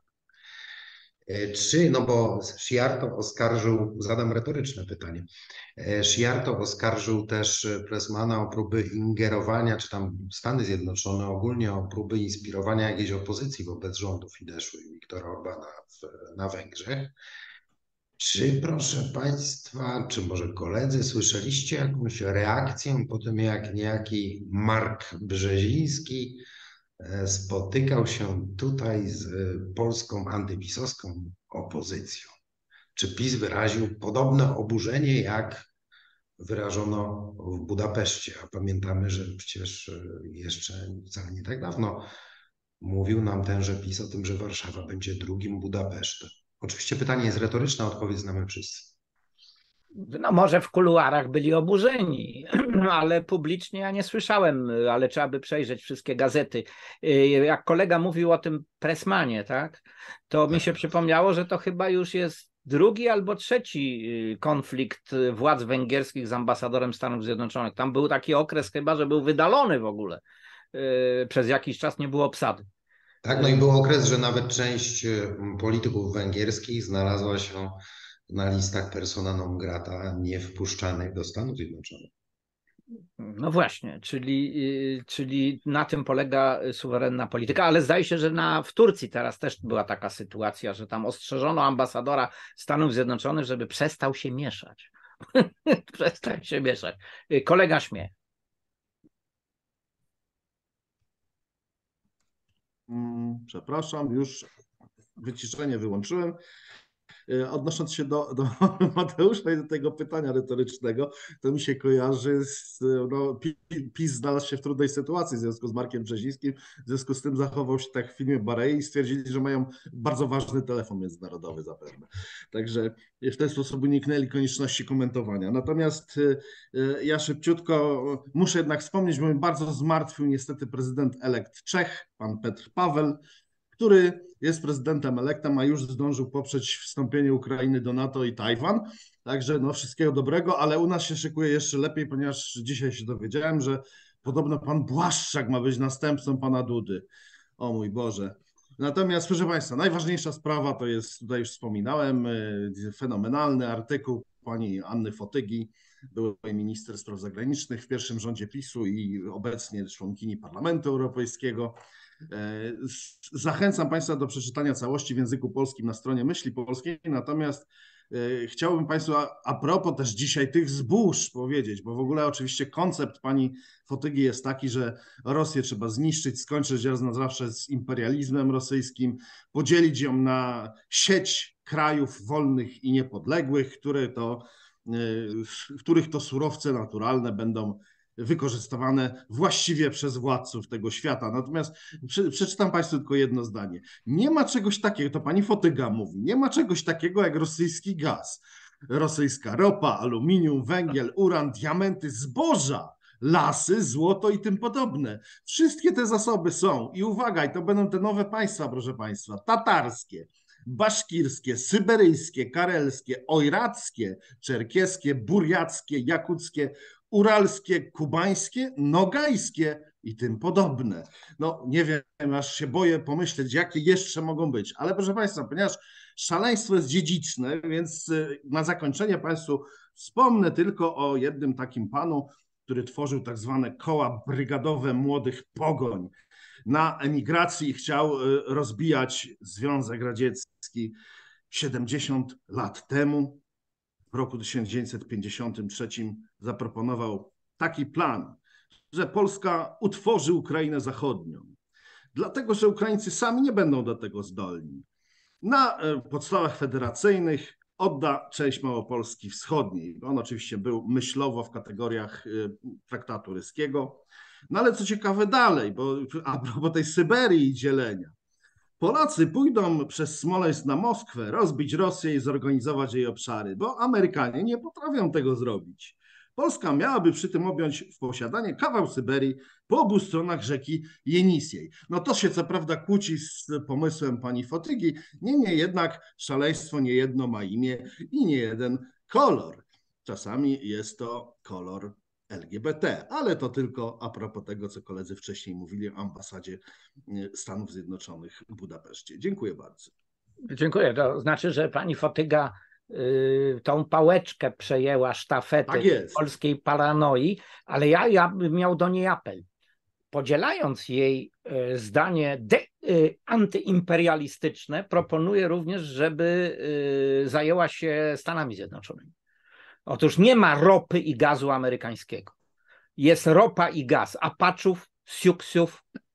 czy, no bo Szijjártó oskarżył, zadam retoryczne pytanie, Szijjártó oskarżył też Pressmana o próby ingerowania, czy tam Stany Zjednoczone ogólnie o próby inspirowania jakiejś opozycji wobec rządu Fideszu i Viktora Orbana na Węgrzech. Czy, proszę państwa, czy może koledzy, słyszeliście jakąś reakcję po tym, jak niejaki Mark Brzeziński spotykał się tutaj z polską antypisowską opozycją. Czy PiS wyraził podobne oburzenie, jak wyrażono w Budapeszcie? A pamiętamy, że przecież jeszcze wcale nie tak dawno mówił nam tenże PiS o tym, że Warszawa będzie drugim Budapesztem. Oczywiście pytanie jest retoryczne, odpowiedź znamy wszyscy. No może w kuluarach byli oburzeni, ale publicznie ja nie słyszałem, ale trzeba by przejrzeć wszystkie gazety. Jak kolega mówił o tym Pressmanie, tak, to mi się przypomniało, że to chyba już jest drugi albo trzeci konflikt władz węgierskich z ambasadorem Stanów Zjednoczonych. Tam był taki okres chyba, że był wydalony w ogóle. Przez jakiś czas nie było obsady. Tak, no i był okres, że nawet część polityków węgierskich znalazła się na listach persona non grata niewpuszczanych do Stanów Zjednoczonych. No właśnie, czyli na tym polega suwerenna polityka, ale zdaje się, że w Turcji teraz też była taka sytuacja, że tam ostrzeżono ambasadora Stanów Zjednoczonych, żeby przestał się mieszać. Przestał się mieszać. Kolega śmieje. Przepraszam, już wyciszenie wyłączyłem. Odnosząc się do Mateusza i do tego pytania retorycznego, to mi się kojarzy z, PiS znalazł się w trudnej sytuacji w związku z Markiem Brzezińskim, w związku z tym zachował się tak w filmie Barei i stwierdzili, że mają bardzo ważny telefon międzynarodowy zapewne. Także w ten sposób uniknęli konieczności komentowania. Natomiast ja szybciutko muszę jednak wspomnieć, bo mnie bardzo zmartwił niestety prezydent elekt Czech, pan Petr Paweł, który jest prezydentem elektem, a już zdążył poprzeć wstąpienie Ukrainy do NATO i Tajwan. Także no, wszystkiego dobrego, ale u nas się szykuje jeszcze lepiej, ponieważ dzisiaj się dowiedziałem, że podobno pan Błaszczak ma być następcą pana Dudy. O mój Boże. Natomiast proszę Państwa, najważniejsza sprawa to jest, tutaj już wspominałem, fenomenalny artykuł pani Anny Fotygi, byłej minister spraw zagranicznych w pierwszym rządzie PiS-u i obecnie członkini Parlamentu Europejskiego. Zachęcam Państwa do przeczytania całości w języku polskim na stronie Myśli Polskiej, natomiast chciałbym Państwu a propos też dzisiaj tych zbóż powiedzieć, bo w ogóle oczywiście koncept pani Fotygi jest taki, że Rosję trzeba zniszczyć, skończyć raz na zawsze z imperializmem rosyjskim, podzielić ją na sieć krajów wolnych i niepodległych, w których to surowce naturalne będą wykorzystywane właściwie przez władców tego świata. Natomiast przeczytam Państwu tylko jedno zdanie. Nie ma czegoś takiego, to pani Fotyga mówi, nie ma czegoś takiego jak rosyjski gaz, rosyjska ropa, aluminium, węgiel, uran, diamenty, zboża, lasy, złoto i tym podobne. Wszystkie te zasoby są i uwaga, i to będą te nowe państwa, proszę Państwa, tatarskie, baszkirskie, syberyjskie, karelskie, ojrackie, czerkieskie, burjackie, jakuckie, uralskie, kubańskie, nogajskie i tym podobne. No nie wiem, aż się boję pomyśleć, jakie jeszcze mogą być. Ale proszę Państwa, ponieważ szaleństwo jest dziedziczne, więc na zakończenie Państwu wspomnę tylko o jednym takim panu, który tworzył tak zwane koła brygadowe młodych pogoń. Na emigracji chciał rozbijać Związek Radziecki 70 lat temu. W roku 1953 zaproponował taki plan, że Polska utworzy Ukrainę Zachodnią, dlatego że Ukraińcy sami nie będą do tego zdolni. Na podstawach federacyjnych odda część Małopolski Wschodniej. On oczywiście był myślowo w kategoriach traktatu ryskiego. No ale co ciekawe dalej, bo a propos tej Syberii i dzielenia. Polacy pójdą przez Smoleńsk na Moskwę, rozbić Rosję i zorganizować jej obszary, bo Amerykanie nie potrafią tego zrobić. Polska miałaby przy tym objąć w posiadanie kawał Syberii po obu stronach rzeki Jenisiej. No to się co prawda kłóci z pomysłem pani Fotygi, niemniej jednak szaleństwo niejedno ma imię i nie jeden kolor. Czasami jest to kolor LGBT, ale to tylko a propos tego, co koledzy wcześniej mówili o ambasadzie Stanów Zjednoczonych w Budapeszcie. Dziękuję bardzo. Dziękuję. To znaczy, że pani Fotyga tą pałeczkę przejęła, sztafetę Tak polskiej paranoi, ale ja bym miał do niej apel. Podzielając jej zdanie antyimperialistyczne, proponuję również, żeby zajęła się Stanami Zjednoczonymi. Otóż nie ma ropy i gazu amerykańskiego. Jest ropa i gaz Apachów, Siouxów,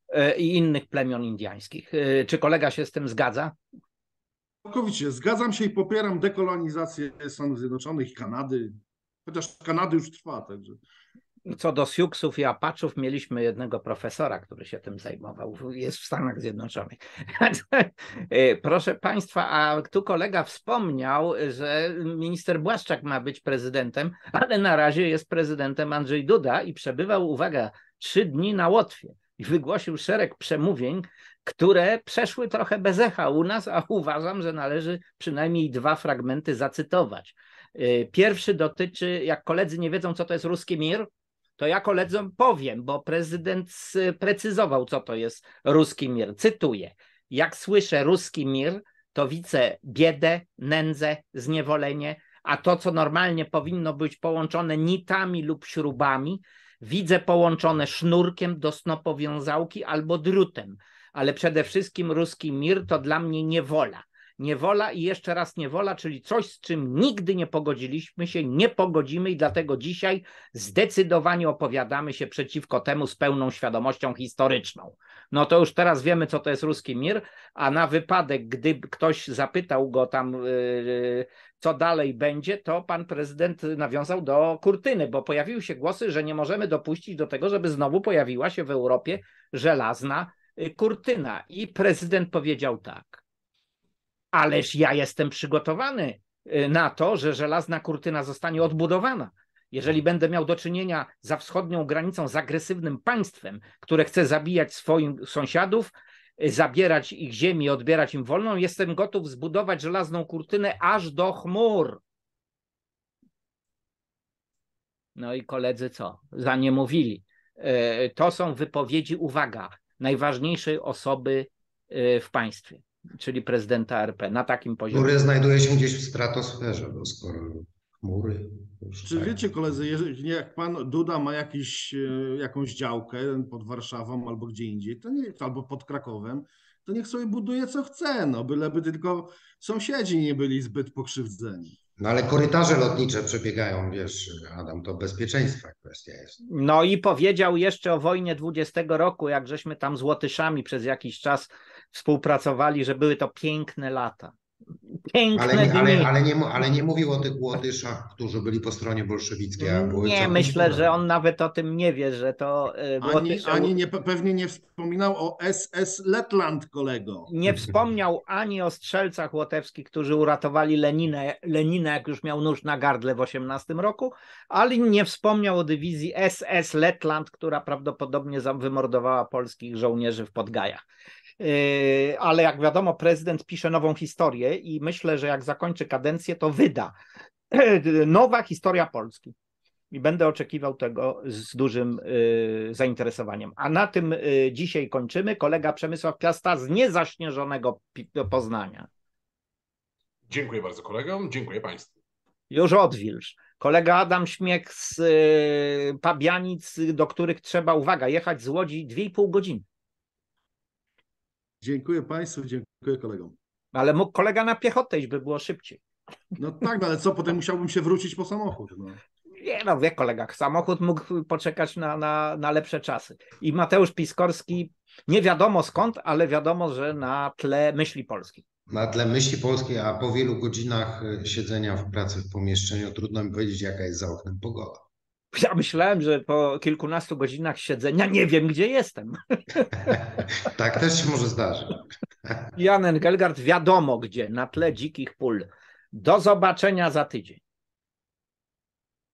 i innych plemion indyjskich. Czy kolega się z tym zgadza? Całkowicie zgadzam się i popieram dekolonizację Stanów Zjednoczonych i Kanady, chociaż Kanady już trwa, także. Co do Siouxów i Apachów, mieliśmy jednego profesora, który się tym zajmował. Jest w Stanach Zjednoczonych. Proszę Państwa, a tu kolega wspomniał, że minister Błaszczak ma być prezydentem, ale na razie jest prezydentem Andrzej Duda i przebywał, uwaga, 3 dni na Łotwie i wygłosił szereg przemówień, które przeszły trochę bez echa u nas, a uważam, że należy przynajmniej 2 fragmenty zacytować. Pierwszy dotyczy, jak koledzy nie wiedzą, co to jest ruski mir, to ja koledzy powiem, bo prezydent sprecyzował, co to jest ruski mir. Cytuję: jak słyszę ruski mir, to widzę biedę, nędzę, zniewolenie, a to, co normalnie powinno być połączone nitami lub śrubami, widzę połączone sznurkiem do snopowiązałki albo drutem. Ale przede wszystkim ruski mir to dla mnie niewola. Niewola i jeszcze raz niewola, czyli coś, z czym nigdy nie pogodziliśmy się, nie pogodzimy i dlatego dzisiaj zdecydowanie opowiadamy się przeciwko temu z pełną świadomością historyczną. No to już teraz wiemy, co to jest ruski mir, a na wypadek, gdy ktoś zapytał go tam, co dalej będzie, to pan prezydent nawiązał do kurtyny, bo pojawiły się głosy, że nie możemy dopuścić do tego, żeby znowu pojawiła się w Europie żelazna kurtyna. I prezydent powiedział tak: ależ ja jestem przygotowany na to, że żelazna kurtyna zostanie odbudowana. Jeżeli będę miał do czynienia za wschodnią granicą z agresywnym państwem, które chce zabijać swoich sąsiadów, zabierać ich ziemię, odbierać im wolną, jestem gotów zbudować żelazną kurtynę aż do chmur. No i koledzy co? Za nie mówili. To są wypowiedzi, uwaga, najważniejszej osoby w państwie, czyli prezydenta RP, na takim poziomie. Który znajduje się gdzieś w stratosferze, bo skoro chmury... Czy tak. wiecie, koledzy, jak pan Duda ma jakąś działkę pod Warszawą albo gdzie indziej, to nie, albo pod Krakowem, to niech sobie buduje co chce, no byleby tylko sąsiedzi nie byli zbyt pokrzywdzeni. No ale korytarze lotnicze przebiegają, wiesz, Adam, to bezpieczeństwa kwestia jest. No i powiedział jeszcze o wojnie 20 roku, jak żeśmy tam z Łotyszami przez jakiś czas współpracowali, że były to piękne lata. Piękne dni. Ale nie mówił o tych Łotyszach, którzy byli po stronie bolszewickiej. Nie, myślę, że on nawet o tym nie wie, że to Pewnie nie wspominał o SS Lettland, kolego. Nie wspomniał ani o strzelcach łotewskich, którzy uratowali Lenina, jak już miał nóż na gardle w 18 roku, ale nie wspomniał o dywizji SS Lettland, która prawdopodobnie wymordowała polskich żołnierzy w Podgajach. Ale jak wiadomo, prezydent pisze nową historię i myślę, że jak zakończy kadencję, to wyda nowa historia Polski. I będę oczekiwał tego z dużym zainteresowaniem. A na tym dzisiaj kończymy. Kolega Przemysław Piasta z niezaśnieżonego Poznania. Dziękuję bardzo kolegom, dziękuję Państwu. Już odwilż. Kolega Adam Śmiech z Pabianic, do których trzeba, uwaga, jechać z Łodzi 2,5 godziny. Dziękuję Państwu, dziękuję kolegom. Ale mógł kolega na piechotę iść, by było szybciej. No tak, no ale co, potem musiałbym się wrócić po samochód. No. Nie no, wie kolega, samochód mógł poczekać na lepsze czasy. I Mateusz Piskorski, nie wiadomo skąd, ale wiadomo, że na tle myśli polskiej. Na tle myśli polskiej, a po wielu godzinach siedzenia w pracy w pomieszczeniu trudno mi powiedzieć, jaka jest za oknem pogoda. Ja myślałem, że po kilkunastu godzinach siedzenia nie wiem, gdzie jestem. Tak też się może zdarzyć. Jan Engelgard wiadomo gdzie, na tle dzikich pól. Do zobaczenia za tydzień.